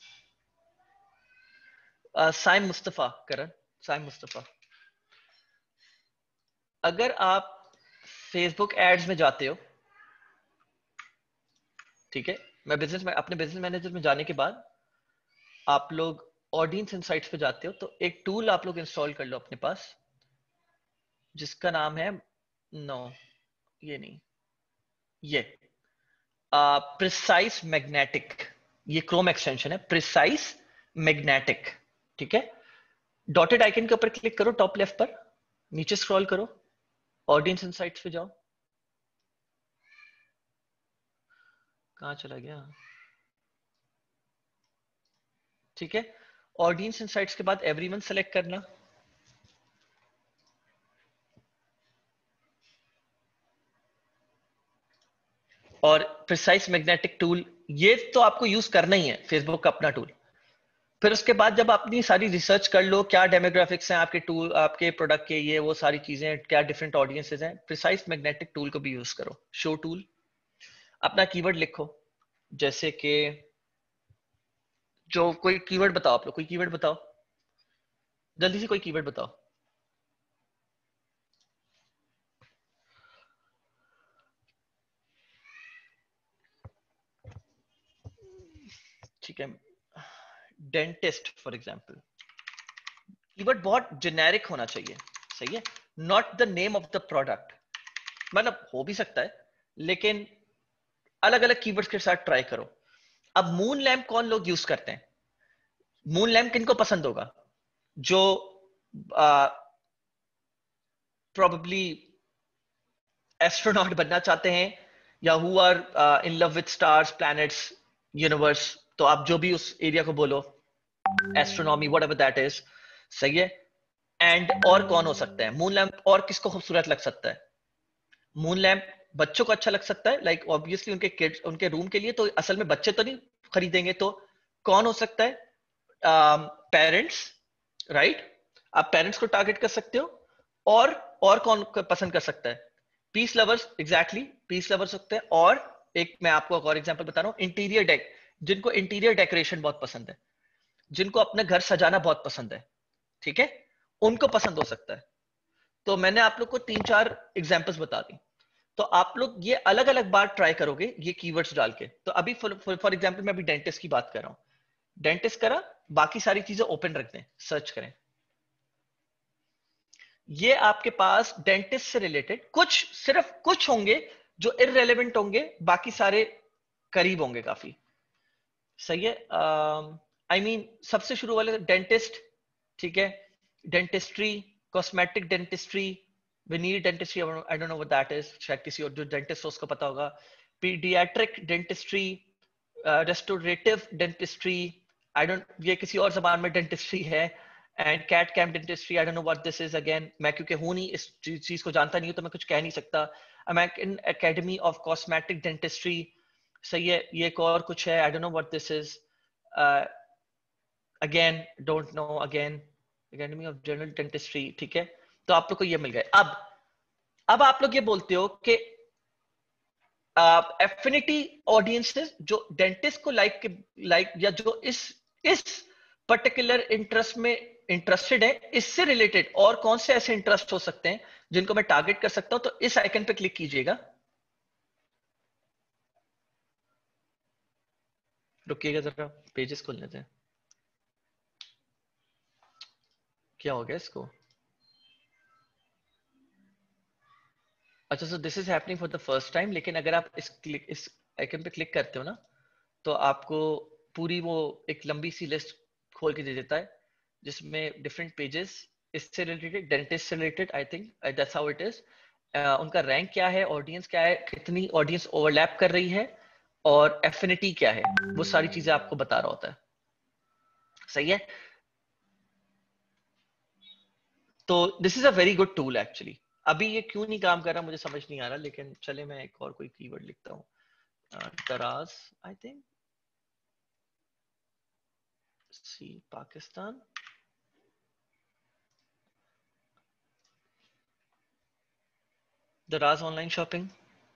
Speaker 1: साइम मुस्तफा करण, साइम मुस्तफा, अगर आप फेसबुक एड्स में जाते हो, ठीक है, मैं बिजनेस में अपने बिजनेस मैनेजर में जाने के बाद आप लोग ऑडियंस इनसाइट्स पे जाते हो, तो एक टूल आप लोग इंस्टॉल कर लो अपने पास जिसका नाम है नो, ये नहीं, ये प्रिसाइज मैग्नेटिक, ये क्रोम एक्सटेंशन है, प्रिसाइज मैग्नेटिक। ठीक है, डॉटेड आइकन के ऊपर क्लिक करो, टॉप लेफ्ट पर, नीचे स्क्रॉल करो, ऑडियंस इनसाइट्स पे जाओ। कहां चला गया? ठीक है, ऑडियंस इनसाइट्स के बाद एवरीवन सेलेक्ट करना, और प्रिसाइज मैग्नेटिक टूल, ये तो आपको यूज करना ही है, फेसबुक का अपना टूल। फिर उसके बाद जब अपनी सारी रिसर्च कर लो, क्या डेमोग्राफिक्स हैं आपके टूल, आपके प्रोडक्ट के, ये वो सारी चीजें, क्या डिफरेंट ऑडियंसेस हैं, प्रिसाइज मैग्नेटिक टूल को भी यूज करो। शो टूल, अपना कीवर्ड लिखो, जैसे कि जो कोई कीवर्ड बताओ, आप लोग कोई कीवर्ड बताओ, जल्दी से कोई कीवर्ड बताओ। ठीक है, डेंटिस्ट फॉर एग्जाम्पल, कीवर्ड बहुत जेनेरिक होना चाहिए, सही है, not the name of the product, मतलब हो भी सकता है, लेकिन अलग अलग कीवर्ड्स के साथ ट्राई करो। अब मून लैम्प कौन लोग यूज करते हैं? मून लैम्प किनको पसंद होगा? जो प्रोबेबली एस्ट्रोनॉट बनना चाहते हैं, या who are in love with stars, planets, universe, तो आप जो भी उस एरिया को बोलो, एस्ट्रोनॉमी, व्हाटएवर दैट इज, सही है। एंड और कौन हो सकता है मून लैम्प, और किसको खूबसूरत लग सकता है? मून लैम्प बच्चों को अच्छा लग सकता है, लाइक ऑब्वियसली उनके किड्स, उनके रूम के लिए, तो असल में बच्चे तो नहीं खरीदेंगे, तो कौन हो सकता है? पेरेंट्स, राइट, आप पेरेंट्स को टारगेट कर सकते हो। और और कौन पसंद कर सकता है? Peace lovers, exactly, peace lovers सकते हैं। और एक मैं आपको एक और एग्जांपल बता रहा हूँ, इंटीरियर डेक, जिनको इंटीरियर डेकोरेशन बहुत पसंद है, जिनको अपने घर सजाना बहुत पसंद है, ठीक है, उनको पसंद हो सकता है। तो मैंने आप लोग को 3-4 एग्जांपल्स बता दी, तो आप लोग ये अलग अलग बार ट्राई करोगे ये कीवर्ड्स डाल के। तो अभी फॉर एग्जांपल मैं अभी डेंटिस्ट की बात कर रहा हूं, डेंटिस्ट करा, बाकी सारी चीजें ओपन रख दें, सर्च करें। ये आपके पास डेंटिस्ट से रिलेटेड कुछ, सिर्फ कुछ होंगे जो इररेलेवेंट होंगे, बाकी सारे करीब होंगे काफी, सही है। आई मीन सबसे शुरू वाले डेंटिस्ट, ठीक है, dentistry, cosmetic dentistry, veneer dentistry, I don't know what that is, शायद किसी और जो डेंटिस्ट हो उसको पता होगा। Pediatric dentistry, restorative dentistry, I don't, ये किसी और जबान में डेंटिस्ट्री है। And cat camp dentistry, I don't know what this is again, मैं क्योंकि हूं नहीं, इस चीज को जानता नहीं हूं, तो मैं कुछ कह नहीं सकता। American academy of cosmetic dentistry, सही है, ये एक और कुछ है, I don't know what this is, again don't know, again academy of general dentistry, ठीक है। तो आप लोग को ये मिल गए। अब आप लोग ये बोलते हो कि एफिनिटी ऑडियंसेस जो डेंटिस्ट को लाइक या जो इस पर्टिकुलर इंटरेस्ट में इंटरेस्टेड है, इससे रिलेटेड और कौन से ऐसे इंटरेस्ट हो सकते हैं जिनको मैं टारगेट कर सकता हूं, तो इस आइकन पे क्लिक कीजिएगा। रुकिएगा जरा, पेजेस खोल लेते हैं, क्या हो गया इसको? अच्छा, so this is happening for the first time, लेकिन अगर आप इस आइकन पे क्लिक करते हो ना, तो आपको पूरी वो एक लंबी सी लिस्ट खोल के दे देता है, जिसमें डिफरेंट पेजेस इससे रिलेटेड, डेंटिस्ट से related, I think that's how it is, उनका रैंक क्या है, ऑडियंस क्या है, कितनी ऑडियंस ओवरलैप कर रही है, और एफिनिटी क्या है, वो सारी चीजें आपको बता रहा होता है, सही है। तो this is a very good tool actually. अभी ये क्यों नहीं काम कर रहा मुझे समझ नहीं आ रहा, लेकिन चले मैं एक और कोई कीवर्ड लिखता हूँ, दराज, I think, see Pakistan, Daraz online shopping,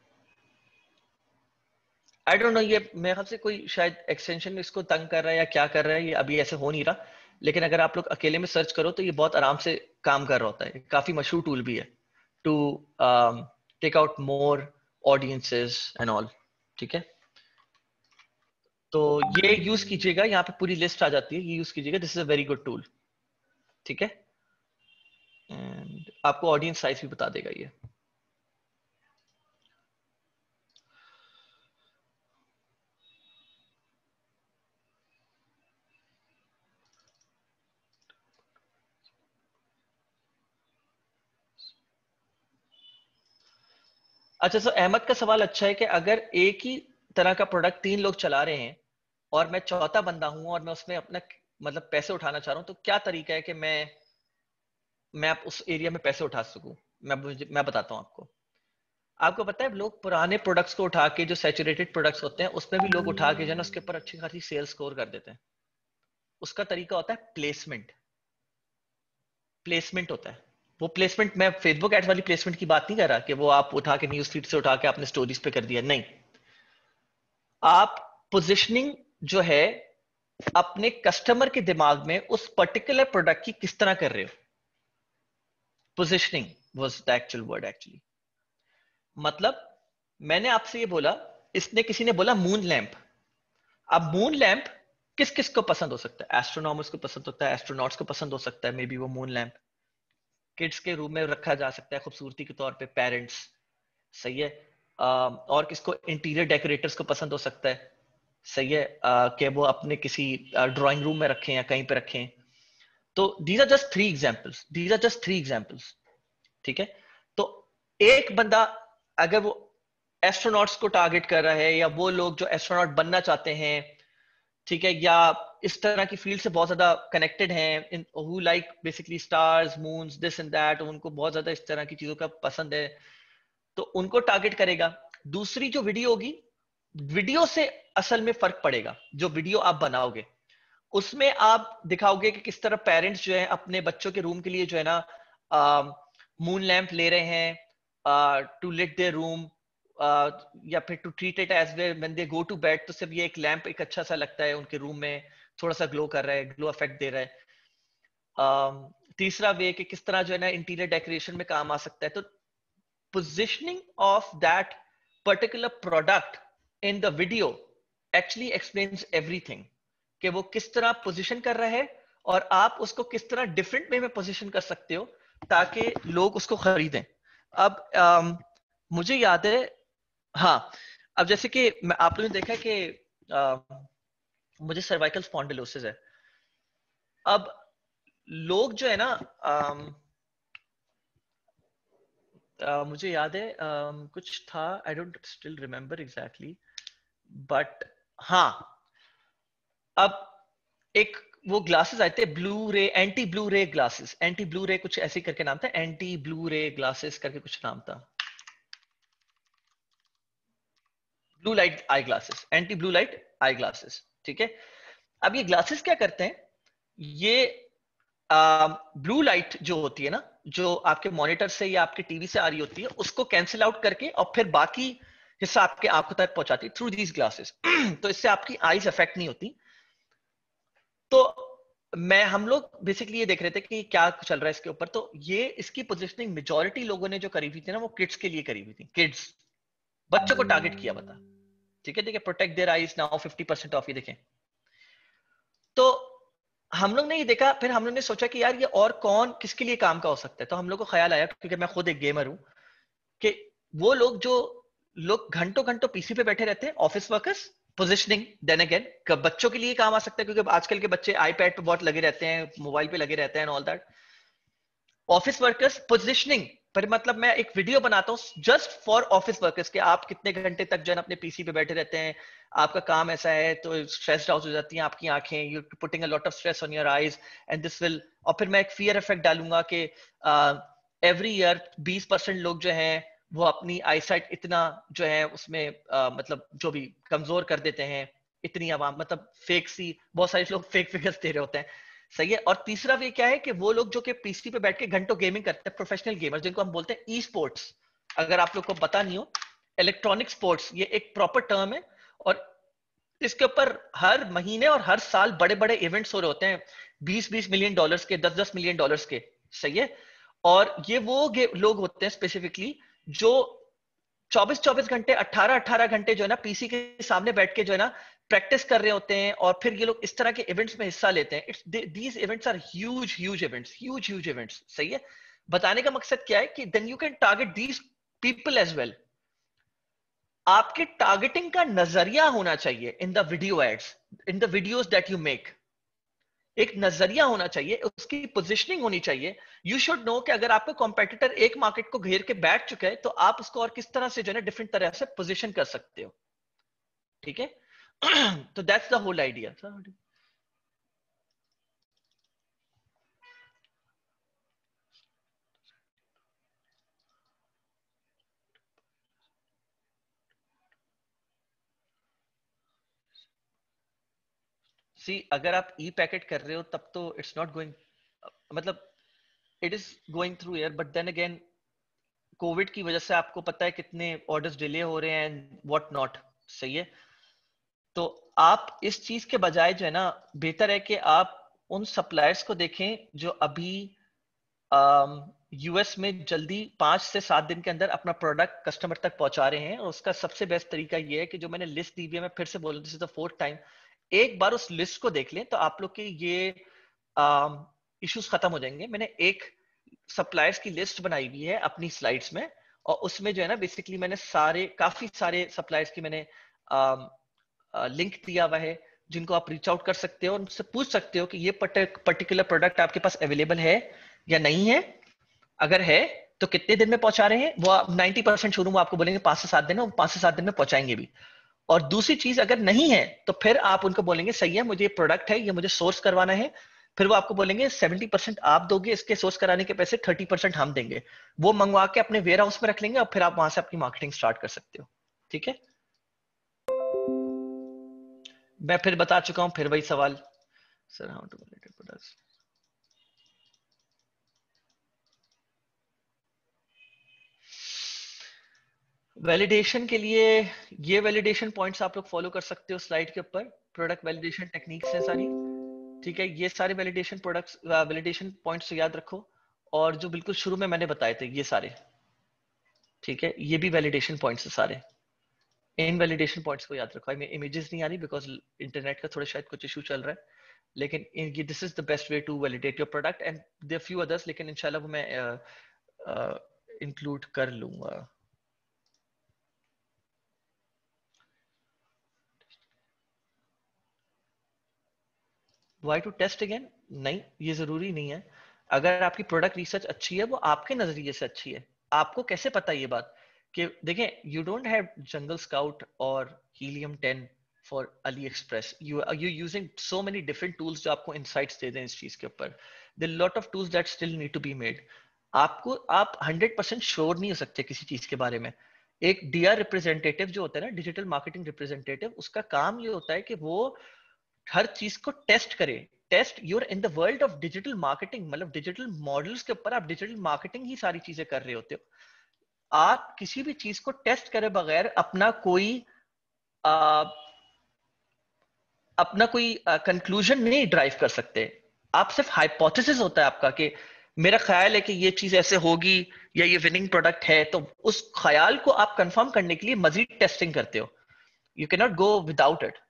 Speaker 1: I don't know, ये मेरे ख्याल से कोई शायद एक्सटेंशन इसको तंग कर रहा है या क्या कर रहा है, ये अभी ऐसे हो नहीं रहा, लेकिन अगर आप लोग अकेले में सर्च करो तो ये बहुत आराम से काम कर रहा होता है, काफी मशहूर टूल भी है to take out more audiences and all, ठीक है। तो ये यूज कीजिएगा, यहाँ पे पूरी लिस्ट आ जाती है, ये यूज कीजिएगा, this is a very good tool, ठीक है। एंड आपको ऑडियंस साइज भी बता देगा ये। अच्छा, तो अहमद का सवाल अच्छा है कि अगर एक ही तरह का प्रोडक्ट 3 लोग चला रहे हैं और मैं चौथा बंदा हूं और मैं उसमें अपना मतलब पैसे उठाना चाह रहा हूं, तो क्या तरीका है कि मैं उस एरिया में पैसे उठा सकूं? मैं बताता हूं आपको। आपको पता है लोग पुराने प्रोडक्ट्स को उठा के, जो सैचुरेटेड प्रोडक्ट्स होते हैं उसमें भी लोग उठा के जो है ना उसके ऊपर अच्छी खासी सेल स्कोर कर देते हैं। उसका तरीका होता है प्लेसमेंट। प्लेसमेंट होता है वो प्लेसमेंट। मैं फेसबुक एड्स वाली प्लेसमेंट की बात नहीं कर रहा कि वो आप उठा के न्यूज फीड से उठा के आपने स्टोरीज पे कर दिया, नहीं। आप पोजिशनिंग जो है अपने कस्टमर के दिमाग में उस पर्टिकुलर प्रोडक्ट की किस तरह कर रहे हो। Positioning was the actual word actually. मतलब मैंने आपसे ये बोला, इसने किसी ने बोला मून लैंप। अब मून लैंप किस किस को पसंद हो सकता है? एस्ट्रोनॉमर्स को पसंद होता है, एस्ट्रोनॉट्स को पसंद हो सकता है, मे बी वो मून लैंप। किड्स के रूम में रखा जा सकता है खूबसूरती के तौर पे, पेरेंट्स। सही है। और किसको? इंटीरियर डेकोरेटर्स को पसंद हो सकता है। सही है। कि वो अपने किसी ड्राइंग रूम में रखें या कहीं पे रखें। तो these are just 3 examples, these are just 3 examples. ठीक है। तो एक बंदा अगर वो एस्ट्रोनॉट्स को टारगेट कर रहा है, या वो लोग जो एस्ट्रोनॉट बनना चाहते हैं, ठीक है, या इस तरह की फील्ड से बहुत ज्यादा कनेक्टेड हैं, who like basically stars, moons, this and that, उनको बहुत ज्यादा इस तरह की चीजों का पसंद है, तो उनको टारगेट करेगा। दूसरी जो वीडियो होगी, वीडियो से असल में फर्क पड़ेगा। जो वीडियो आप बनाओगे उसमें आप दिखाओगे कि किस तरह पेरेंट्स जो है अपने बच्चों के रूम के लिए जो है ना मून लैंप ले रहे हैं टू लिट देयर रूम, या फिर to treat it as when they go to bed. तो सिर्फ ये एक लैंप एक अच्छा सा लगता है उनके रूम में, थोड़ा सा ग्लो कर रहा है, ग्लो इफेक्ट दे रहा है। तीसरा वे कि किस तरह जो है ना इंटीरियर डेकोरेशन में काम आ सकता है। तो positioning of that particular product in the video actually explains everything, कि वो किस तरह पोजीशन कर रहा है और आप उसको किस तरह डिफरेंट वे में पोजीशन कर सकते हो ताकि लोग उसको खरीदें। अब मुझे याद है, हाँ, अब जैसे कि आप लोगों ने देखा कि मुझे सर्वाइकल स्पॉन्डिलोसिस है। अब लोग जो है ना मुझे याद है कुछ था, I don't still remember exactly, but हाँ, अब एक वो ग्लासेस आए थे blue ray, anti blue ray glasses, anti blue ray कुछ ऐसे करके नाम था, एंटी ब्लू रे ग्लासेस करके कुछ नाम था, blue light eye glasses, anti blue light eye glasses. ठीक है। अब ये ग्लासेस क्या करते हैं? ये ब्लू लाइट जो होती है ना, जो आपके मॉनिटर से या आपके टीवी से आ रही होती है, उसको कैंसिल आउट करके और फिर बाकी हिस्सा आपके आंखों तक पहुंचाती है थ्रू दीज ग्लासेस। तो इससे आपकी आईज अफेक्ट नहीं होती। तो हम लोग बेसिकली ये देख रहे थे कि क्या चल रहा है इसके ऊपर। तो ये इसकी पोजिशनिंग मेजोरिटी लोगों ने जो करी हुई थी ना, वो किड्स के लिए करी हुई थी। किड्स, बच्चों को टारगेट किया बता। ठीक है, ठीक है, protect their eyes now 50% off, ये देखें। तो हम लोग ने ये देखा, फिर हम लोग ने सोचा कि यार ये और कौन किसके लिए काम का हो सकता है। तो हम लोग को ख्याल आया, क्योंकि मैं खुद एक गेमर हूं, कि वो लोग जो लोग घंटों घंटों पीसी पे बैठे रहते हैं, office workers. Positioning then again बच्चों के लिए काम आ सकता है, क्योंकि आजकल के बच्चे आईपैड पे बहुत लगे रहते हैं, मोबाइल पे लगे रहते हैं, all that. Office workers positioning पर, मतलब मैं एक वीडियो बनाता हूँ जस्ट फॉर ऑफिस वर्कर्स कि आप कितने घंटे तक जो है अपने पीसी पे बैठे रहते हैं, आपका काम ऐसा है, तो स्ट्रेस्ड आउट हो जाती हैं आपकी आंखें, you putting a lot of stress on your eyes and this will. और फिर मैं एक फियर इफेक्ट डालूंगा कि एवरी ईयर 20% लोग जो हैं वो अपनी आईसाइट इतना जो है उसमें मतलब जो भी कमजोर कर देते हैं। इतनी आवाम, मतलब फेक सी, बहुत सारे लोग फेक फिगर्स दे रहे होते हैं। सही है। और तीसरा वे क्या है कि वो लोग जो कि पीसी पे बैठ के घंटों गेमिंग करते हैं, प्रोफेशनल गेमर, जिनको हम बोलते हैं ई स्पोर्ट्स। अगर आप लोग को पता नहीं हो, इलेक्ट्रॉनिक स्पोर्ट्स ये एक प्रॉपर टर्म है, और इसके ऊपर हर महीने और हर साल बड़े बड़े इवेंट्स हो रहे होते हैं, 20-20 मिलियन डॉलर्स के, 10-10 मिलियन डॉलर्स के। सही है। और ये वो लोग होते हैं स्पेसिफिकली जो 24-24 घंटे, 18-18 घंटे जो है ना पीसी के सामने बैठ के जो है ना प्रैक्टिस कर रहे होते हैं, और फिर ये लोग इस तरह के इवेंट्स में हिस्सा लेते हैं। It's these events are huge huge events, huge huge events. सही है। बताने का मकसद क्या है कि then you can target these people as well. आपके टारगेटिंग का नजरिया होना चाहिए in the video ads, in the videos that you make. एक नजरिया होना चाहिए, उसकी पोजिशनिंग होनी चाहिए। यू शुड नो कि अगर आपका कॉम्पिटिटर एक मार्केट को घेर के बैठ चुका है तो आप उसको और किस तरह से जो है डिफरेंट तरह से पोजिशन कर सकते हो। ठीक है। तो that's the whole idea. See अगर आप ई पैकेट कर रहे हो तब तो इट्स नॉट गोइंग, मतलब it is going through air, but then again covid की वजह से आपको पता है कितने ऑर्डर्स डिले हो रहे हैं एंड व्हाट नॉट। सही है। तो आप इस चीज के बजाय जो है ना, बेहतर है कि आप उन सप्लायर्स को देखें जो अभी यूएस में जल्दी 5 से 7 दिन के अंदर अपना प्रोडक्ट कस्टमर तक पहुंचा रहे हैं। और उसका सबसे बेस्ट तरीका ये है कि जो मैंने लिस्ट दी हुई है, मैं फिर से बोल रहा हूं, this is the fourth time, एक बार उस लिस्ट को देख लें तो आप लोग के ये इश्यूज खत्म हो जाएंगे। मैंने एक सप्लायर्स की लिस्ट बनाई हुई है अपनी स्लाइड्स में, और उसमें जो है ना बेसिकली मैंने काफी सारे सप्लायर्स की मैंने लिंक दिया हुआ है, जिनको आप रीच आउट कर सकते हो, उनसे पूछ सकते हो कि ये पर्टिकुलर प्रोडक्ट आपके पास अवेलेबल है या नहीं है। अगर है तो कितने दिन में पहुंचा रहे हैं, वो 90% शोरूम आपको बोलेंगे 5 से 7 दिन है, वो 5 से 7 दिन में पहुंचाएंगे भी। और दूसरी चीज अगर नहीं है तो फिर आप उनको बोलेंगे सही है, मुझे ये प्रोडक्ट है, ये मुझे सोर्स करवाना है। फिर वो आपको बोलेंगे 70% आप दोगे, इसके सोर्स कराने के पैसे 30% हम देंगे। वो मंगवा के अपने वेयर हाउस में रख लेंगे और फिर आप वहां से अपनी मार्केटिंग स्टार्ट कर सकते हो। ठीक है। मैं फिर बता चुका हूं, फिर वही सवाल। Sir how to validate products. Validation के लिए ये वैलिडेशन पॉइंट्स आप लोग फॉलो कर सकते हो स्लाइड के ऊपर। प्रोडक्ट वैलिडेशन टेक्निक्स है सारी। ठीक है, ये सारे वैलिडेशन प्रोडक्ट्स वैलिडेशन पॉइंट्स याद रखो। और जो बिल्कुल शुरू में मैंने बताए थे ये सारे, ठीक है, ये भी वैलिडेशन पॉइंट्स है सारे। इन वैलिडेशन पॉइंट्स को याद रखो। इमेजेस नहीं आ रही बिकॉज इंटरनेट का थोड़ा शायद कुछ इशू चल रहा है, लेकिन this is the best way to validate your product. And there few others, लेकिन इंशाल्लाह वो मैं इंक्लूड कर लूंगा। Why to test again? नहीं, ये जरूरी नहीं है। अगर आपकी प्रोडक्ट रिसर्च अच्छी है, वो आपके नजरिए से अच्छी है। आपको कैसे पता ये बात कि देखें, you don't have Jungle Scout और Helium 10 for AliExpress. You using so many different tools जो आपको इनसाइट्स दे दें इस चीज के ऊपर। There lot of tools that still need to be made. आप 100% श्योर नहीं हो सकते किसी चीज के बारे में। एक डीआर रिप्रेजेंटेटिव जो होता है ना, डिजिटल मार्केटिंग रिप्रेजेंटेटिव, उसका काम ये होता है कि वो हर चीज को टेस्ट करे। Test, you're in the world of digital marketing, मतलब डिजिटल मॉडल्स के ऊपर आप डिजिटल मार्केटिंग ही सारी चीजें कर रहे होते हो। आप किसी भी चीज को टेस्ट करे बगैर आ, अपना कोई कंक्लूजन नहीं ड्राइव कर सकते। आप सिर्फ हाइपोथेसिस होता है आपका कि मेरा ख्याल है कि ये चीज ऐसे होगी या ये विनिंग प्रोडक्ट है, तो उस ख्याल को आप कंफर्म करने के लिए मजीद टेस्टिंग करते हो। You can not go without it.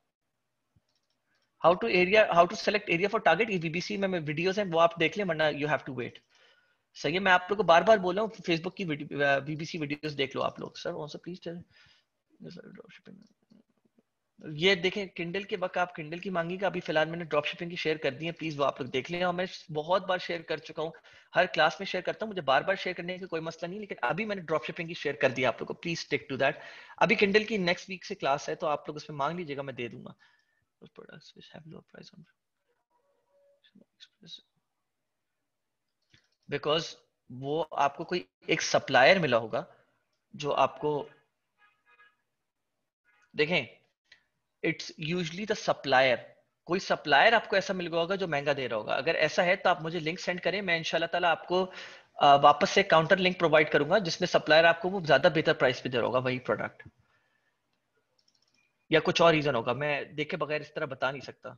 Speaker 1: How to select area for target, ये बीबीसी में वीडियोस हैं, वो आप देख लें, वरना यू हैव टू वेट। सही है, मैं आप लोग को बार बार बोल रहा हूँ, फेसबुक की बीबीसी वीडियोस देख लो आप लोग। Sir also please tell drop shipping. ये देखें, किंडल के वक्त आप किंडल की मांगी का, अभी फिलहाल मैंने ड्रॉप शिपिंग की शेयर कर दी है, प्लीज वो आप लोग देख लें। और मैं बहुत बार शेयर कर चुका हूँ, हर क्लास में शेयर करता हूँ, मुझे बार बार शेयर करने का कोई मसला नहीं, लेकिन अभी मैंने ड्रॉप शिपिंग की शेयर कर दी आप लोग को। Please stick to that. अभी किंडल की नेक्स्ट वीक से क्लास है, तो आप लोग उसमें मांग लीजिएगा, मैं दे दूंगा। Products which have low price on because वो आपको कोई एक सप्लायर मिला होगा जो आपको, देखें, इट्स यूजली द सप्लायर। कोई सप्लायर आपको ऐसा मिल गया होगा जो महंगा दे रहा होगा। अगर ऐसा है तो आप मुझे लिंक सेंड करें, मैं इंशाल्लाह ताला आपको वापस से काउंटर लिंक प्रोवाइड करूंगा जिसमें सप्लायर आपको वो ज्यादा बेहतर प्राइस पे दे रहा होगा वही प्रोडक्ट, या कुछ और रीजन होगा, मैं देखे बगैर इस तरह बता नहीं सकता।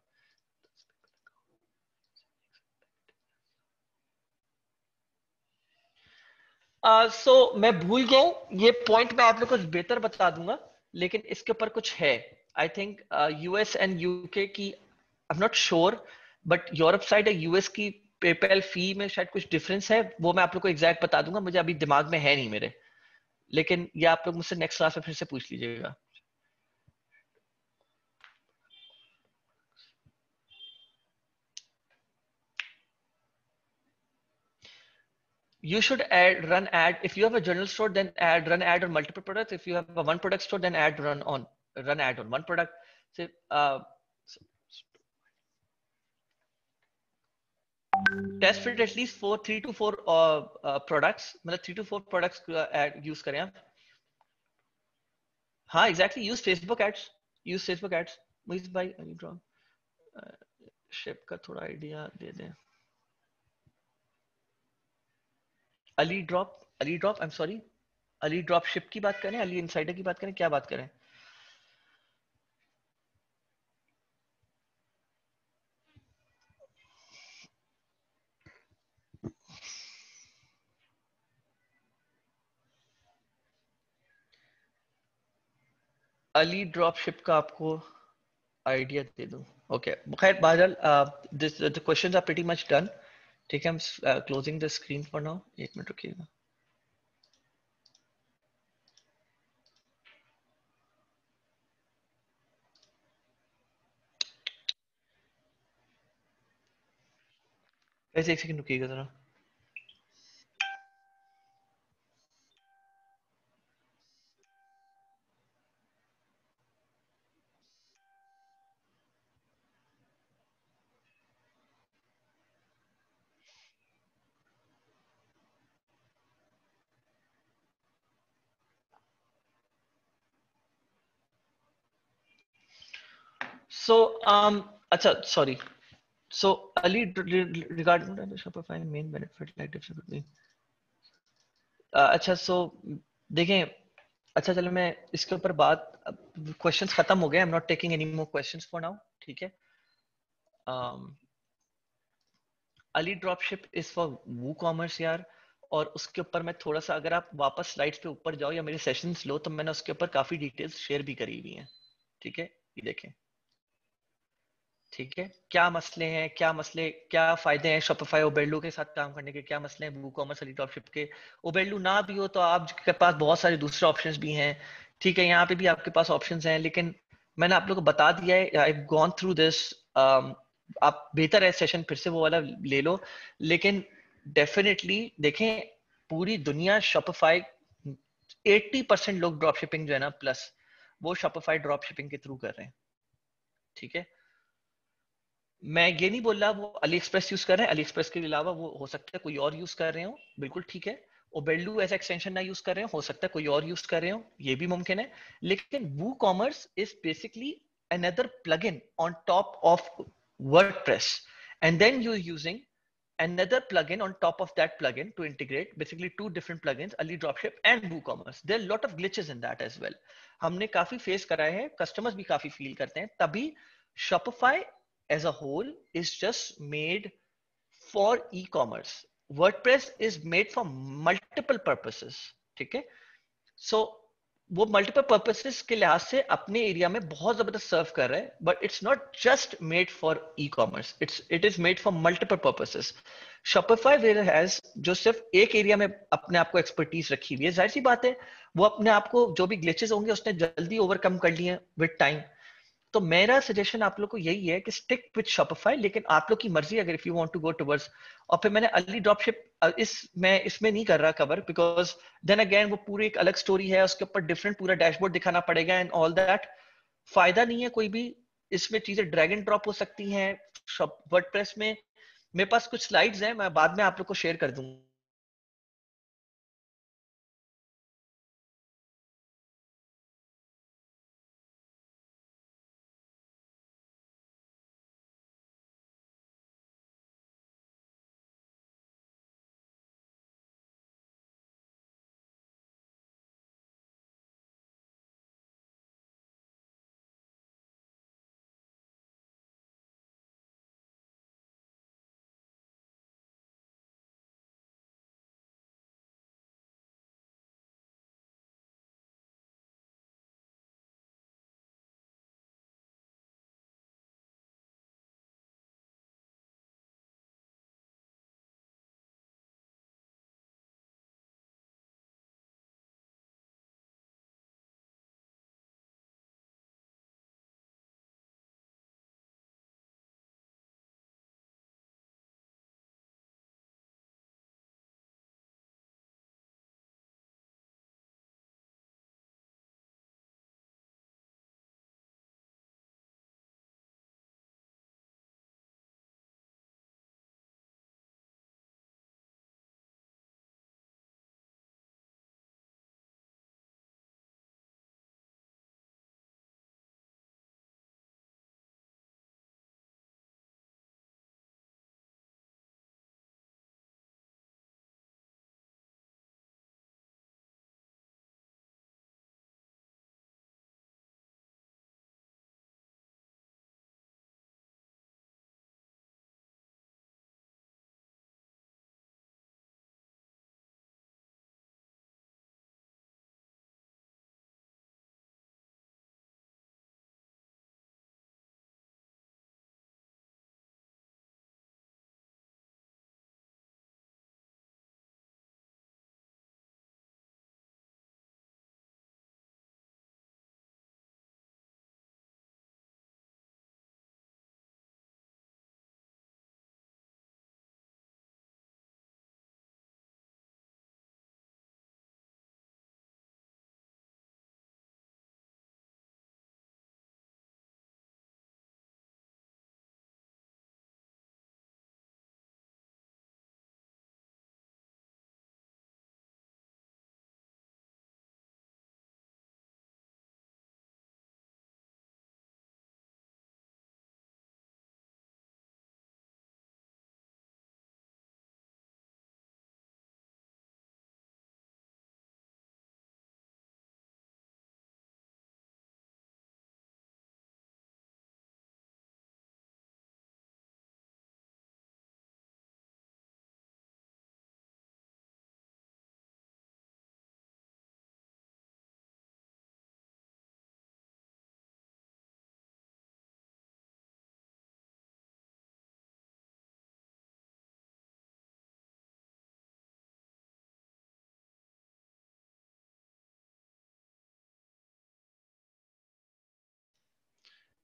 Speaker 1: मैं भूल गया हूँ ये पॉइंट, मैं आप लोग को बेहतर बता दूंगा, लेकिन इसके ऊपर कुछ है। I think US and UK की, I am not sure, but Europe side या यूएस की पेपैल फी में शायद कुछ डिफरेंस है, वो मैं आप लोग को एग्जैक्ट बता दूंगा, मुझे अभी दिमाग में है नहीं मेरे। लेकिन ये आप लोग मुझसे नेक्स्ट क्लास में फिर से पूछ लीजिएगा। You should add run ad. If you have a general store, then add run ad on multiple products. If you have a one product store, then add run ad on one product. So, test fit at least for 3 to 4 products. मतलब 3 to 4 products ad use करें आप. हाँ, exactly. Use Facebook ads. Use Facebook ads. Please buy drop. Ship का थोड़ा idea दे दें. Ali drop I am sorry, Ali drop ship की बात करें, अली इनसाइडर की बात करें, क्या बात करें? अली ड्रॉप शिप का आपको आइडिया दे दूं. ओके, खैर बहरहाल this the questions are pretty much done. ठीक है, हम closing the screen for now. एक मिनट रुकिएगा. वैसे एक सेकंड रुकिएगा जरा. सो अच्छा sorry. So Ali, regarding the Shopify main benefit like difference between अच्छा so देखें. अच्छा चलो मैं इसके ऊपर बात, क्वेश्चंस खत्म हो गए. I am not taking any more questions for now. ठीक है. Ali dropship is for WooCommerce यार. और उसके ऊपर मैं थोड़ा सा, अगर आप वापस स्लाइड्स पे ऊपर जाओ या मेरे सेशंस लो, तो मैंने उसके ऊपर काफी डिटेल्स शेयर भी करी हुई हैं. ठीक है, ये देखें. ठीक है, क्या मसले हैं, क्या फायदे हैं शॉपिफाई ओबेरलू के साथ काम करने के, क्या मसले हैं वू कॉमर्स अली ड्रॉपशिप के. ओबेरलू ना भी हो तो आपके पास बहुत सारे दूसरे ऑप्शंस भी हैं. ठीक है, यहाँ पे भी आपके पास ऑप्शंस हैं, लेकिन मैंने आप लोगों को बता दिया है. I gone through this. आप बेहतर है सेशन फिर से वो वाला ले लो. लेकिन डेफिनेटली देखें, पूरी दुनिया शॉपिफाई 80% लोग ड्रॉप शिपिंग जो है ना प्लस, वो शॉपिफाई ड्रॉप शिपिंग के थ्रू कर रहे हैं. ठीक है, मैं ये नहीं बोल रहा वो अली एक्सप्रेस यूज कर रहे हैं, अली एक्सप्रेस के अलावा वो हो सकता है कोई और यूज कर रहे हो. बिल्कुल ठीक है. ओबेल्डू एज एक्सटेंशन ना यूज कर रहे हो सकता है कोई और यूज कर रहे हो, ये भी मुमकिन है. लेकिन WooCommerce is basically another plugin on top of WordPress, and then you're using another plugin on top of that plugin to integrate basically two different plugins, Ali Dropship and WooCommerce. There are a lot of glitches in that as well. हमने काफी face कराए हैं, customers भी काफी feel करते हैं. तभी Shopify as a whole is just made for e-commerce. WordPress is made for multiple purposes. ठीक है. सो वो मल्टीपल पर्पसेस के लिहाज से अपने एरिया में बहुत जबरदस्त सर्व कर रहा है. But it's not just made for ecommerce, it is made for multiple purposes. Shopify where has जो सिर्फ एक एरिया में अपने आप को एक्सपर्टीज रखी हुई है, जाहिर सी बात है वो अपने आप को जो भी ग्लिचेस होंगे उसने जल्दी ओवरकम कर लिए विद टाइम. तो मेरा सजेशन आप लोग को यही है कि स्टिक विद शॉपिफाई. लेकिन आप लोग की मर्जी, अगर if you want to go towards. और फिर मैंने अर्ली ड्रॉपशिप मैं इसमें नहीं कर रहा कवर, बिकॉज देन अगेन वो पूरी एक अलग स्टोरी है, उसके ऊपर डिफरेंट पूरा डैशबोर्ड दिखाना पड़ेगा एंड ऑल दैट. फायदा नहीं है कोई भी. इसमें चीजें ड्रैग एंड ड्रॉप हो सकती हैं. वर्डप्रेस में मेरे पास कुछ स्लाइड्स हैं, मैं बाद में आप लोग को शेयर कर दूंगा.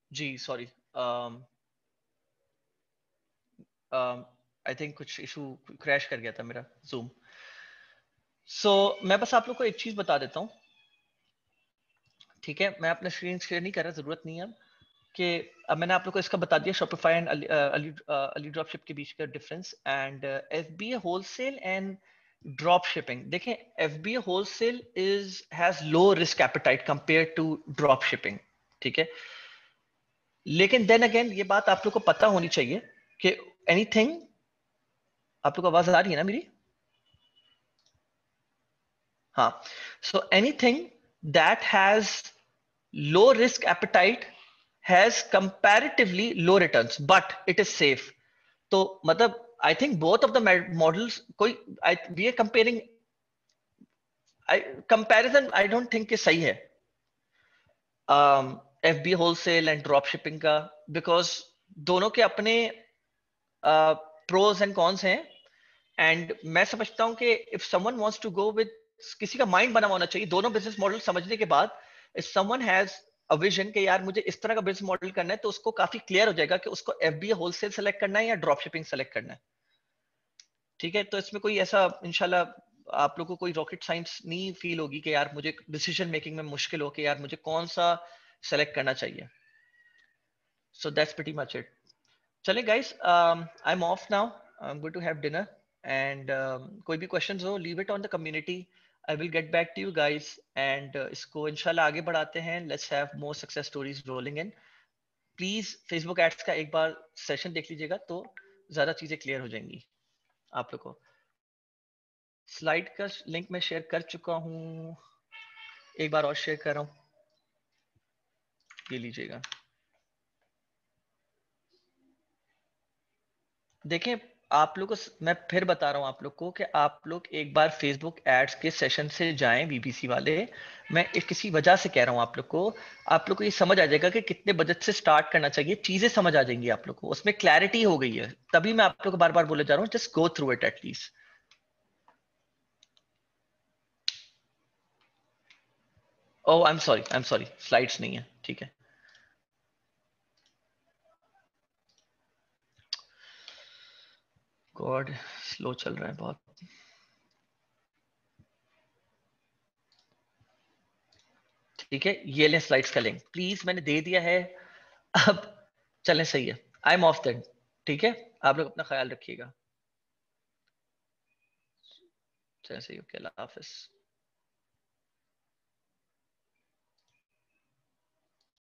Speaker 1: जी सॉरी, आई थिंक कुछ इशू, क्रैश कर गया था मेरा जूम। मैं बस आप लोग को एक चीज बता देता हूँ, ठीक है? मैं अपना स्क्रीन शेयर नहीं कर रहा, जरूरत नहीं है अब, कि अब मैंने आप लोग को इसका बता दिया Shopify and Ali drop ship के बीच का difference, and FBA wholesale and drop shipping. देखें, FBA wholesale is has low risk appetite compare to drop shipping, ठीक है? लेकिन देन अगेन ये बात आप लोग को पता होनी चाहिए कि एनीथिंग, आप लोग को आवाज आ रही है ना मेरी? हाँ, so anything that has low risk appetite has comparatively low returns but it is safe. तो मतलब I think both of the models, कोई we are comparing, comparison I don't think कि सही है FB wholesale and drop shipping का, because दोनों के अपने प्रोज एंड कॉन्स हैं। एंड मैं समझता हूं कि if someone wants to go with, किसी का माइंड बना होना चाहिए दोनों बिजनेस मॉडल समझने के बाद। If someone has a vision कि यार मुझे इस तरह का बिजनेस मॉडल करना है, तो उसको काफी क्लियर हो जाएगा कि उसको एफबीए होलसेल सेलेक्ट करना है या ड्रॉप शिपिंग सेलेक्ट करना है, ठीक है? तो इसमें कोई ऐसा इंशाल्लाह आप लोगों को कोई रॉकेट साइंस नहीं फील होगी कि यार मुझे डिसीजन मेकिंग में मुश्किल हो कि यार मुझे कौन सा सेलेक्ट करना चाहिए। So that's pretty much it. चले guys, I am off now, I am going to have dinner, and कोई भी क्वेश्चंस हो leave it on the community, I will get back to you guys, and इसको इंशाल्लाह आगे बढ़ाते हैं। Let's have more success stories rolling in. Please Facebook ads का एक बार सेशन देख लीजिएगा तो ज्यादा चीजें क्लियर हो जाएंगी आप लोग को। स्लाइड का लिंक मैं शेयर कर चुका हूँ, एक बार और शेयर कर रहा हूँ, ये लीजिएगा। देखें, आप लोग को मैं फिर बता रहा हूं आप लोग को कि आप लोग एक बार फेसबुक एड्स के सेशन से जाएं, बीबीसी वाले। मैं एक किसी वजह से कह रहा हूं आप लोग को ये समझ आ जाएगा कि कितने बजट से स्टार्ट करना चाहिए, चीजें समझ आ जाएंगी आप लोग को, उसमें क्लैरिटी हो गई है। तभी मैं आप लोग को बार बार बोले जा रहा हूँ, just go through it at least. Oh I am sorry, slides नहीं है, ठीक है। गॉड, स्लो चल रहा है बहुत। ठीक है, ये लें स्लाइड्स का लिंक, प्लीज मैंने दे दिया है। अब चलें, सही है, आई एम ऑफ देन, ठीक है? आप लोग अपना ख्याल रखिएगा। जैसे ही, ओके, अल्लाह हाफिज।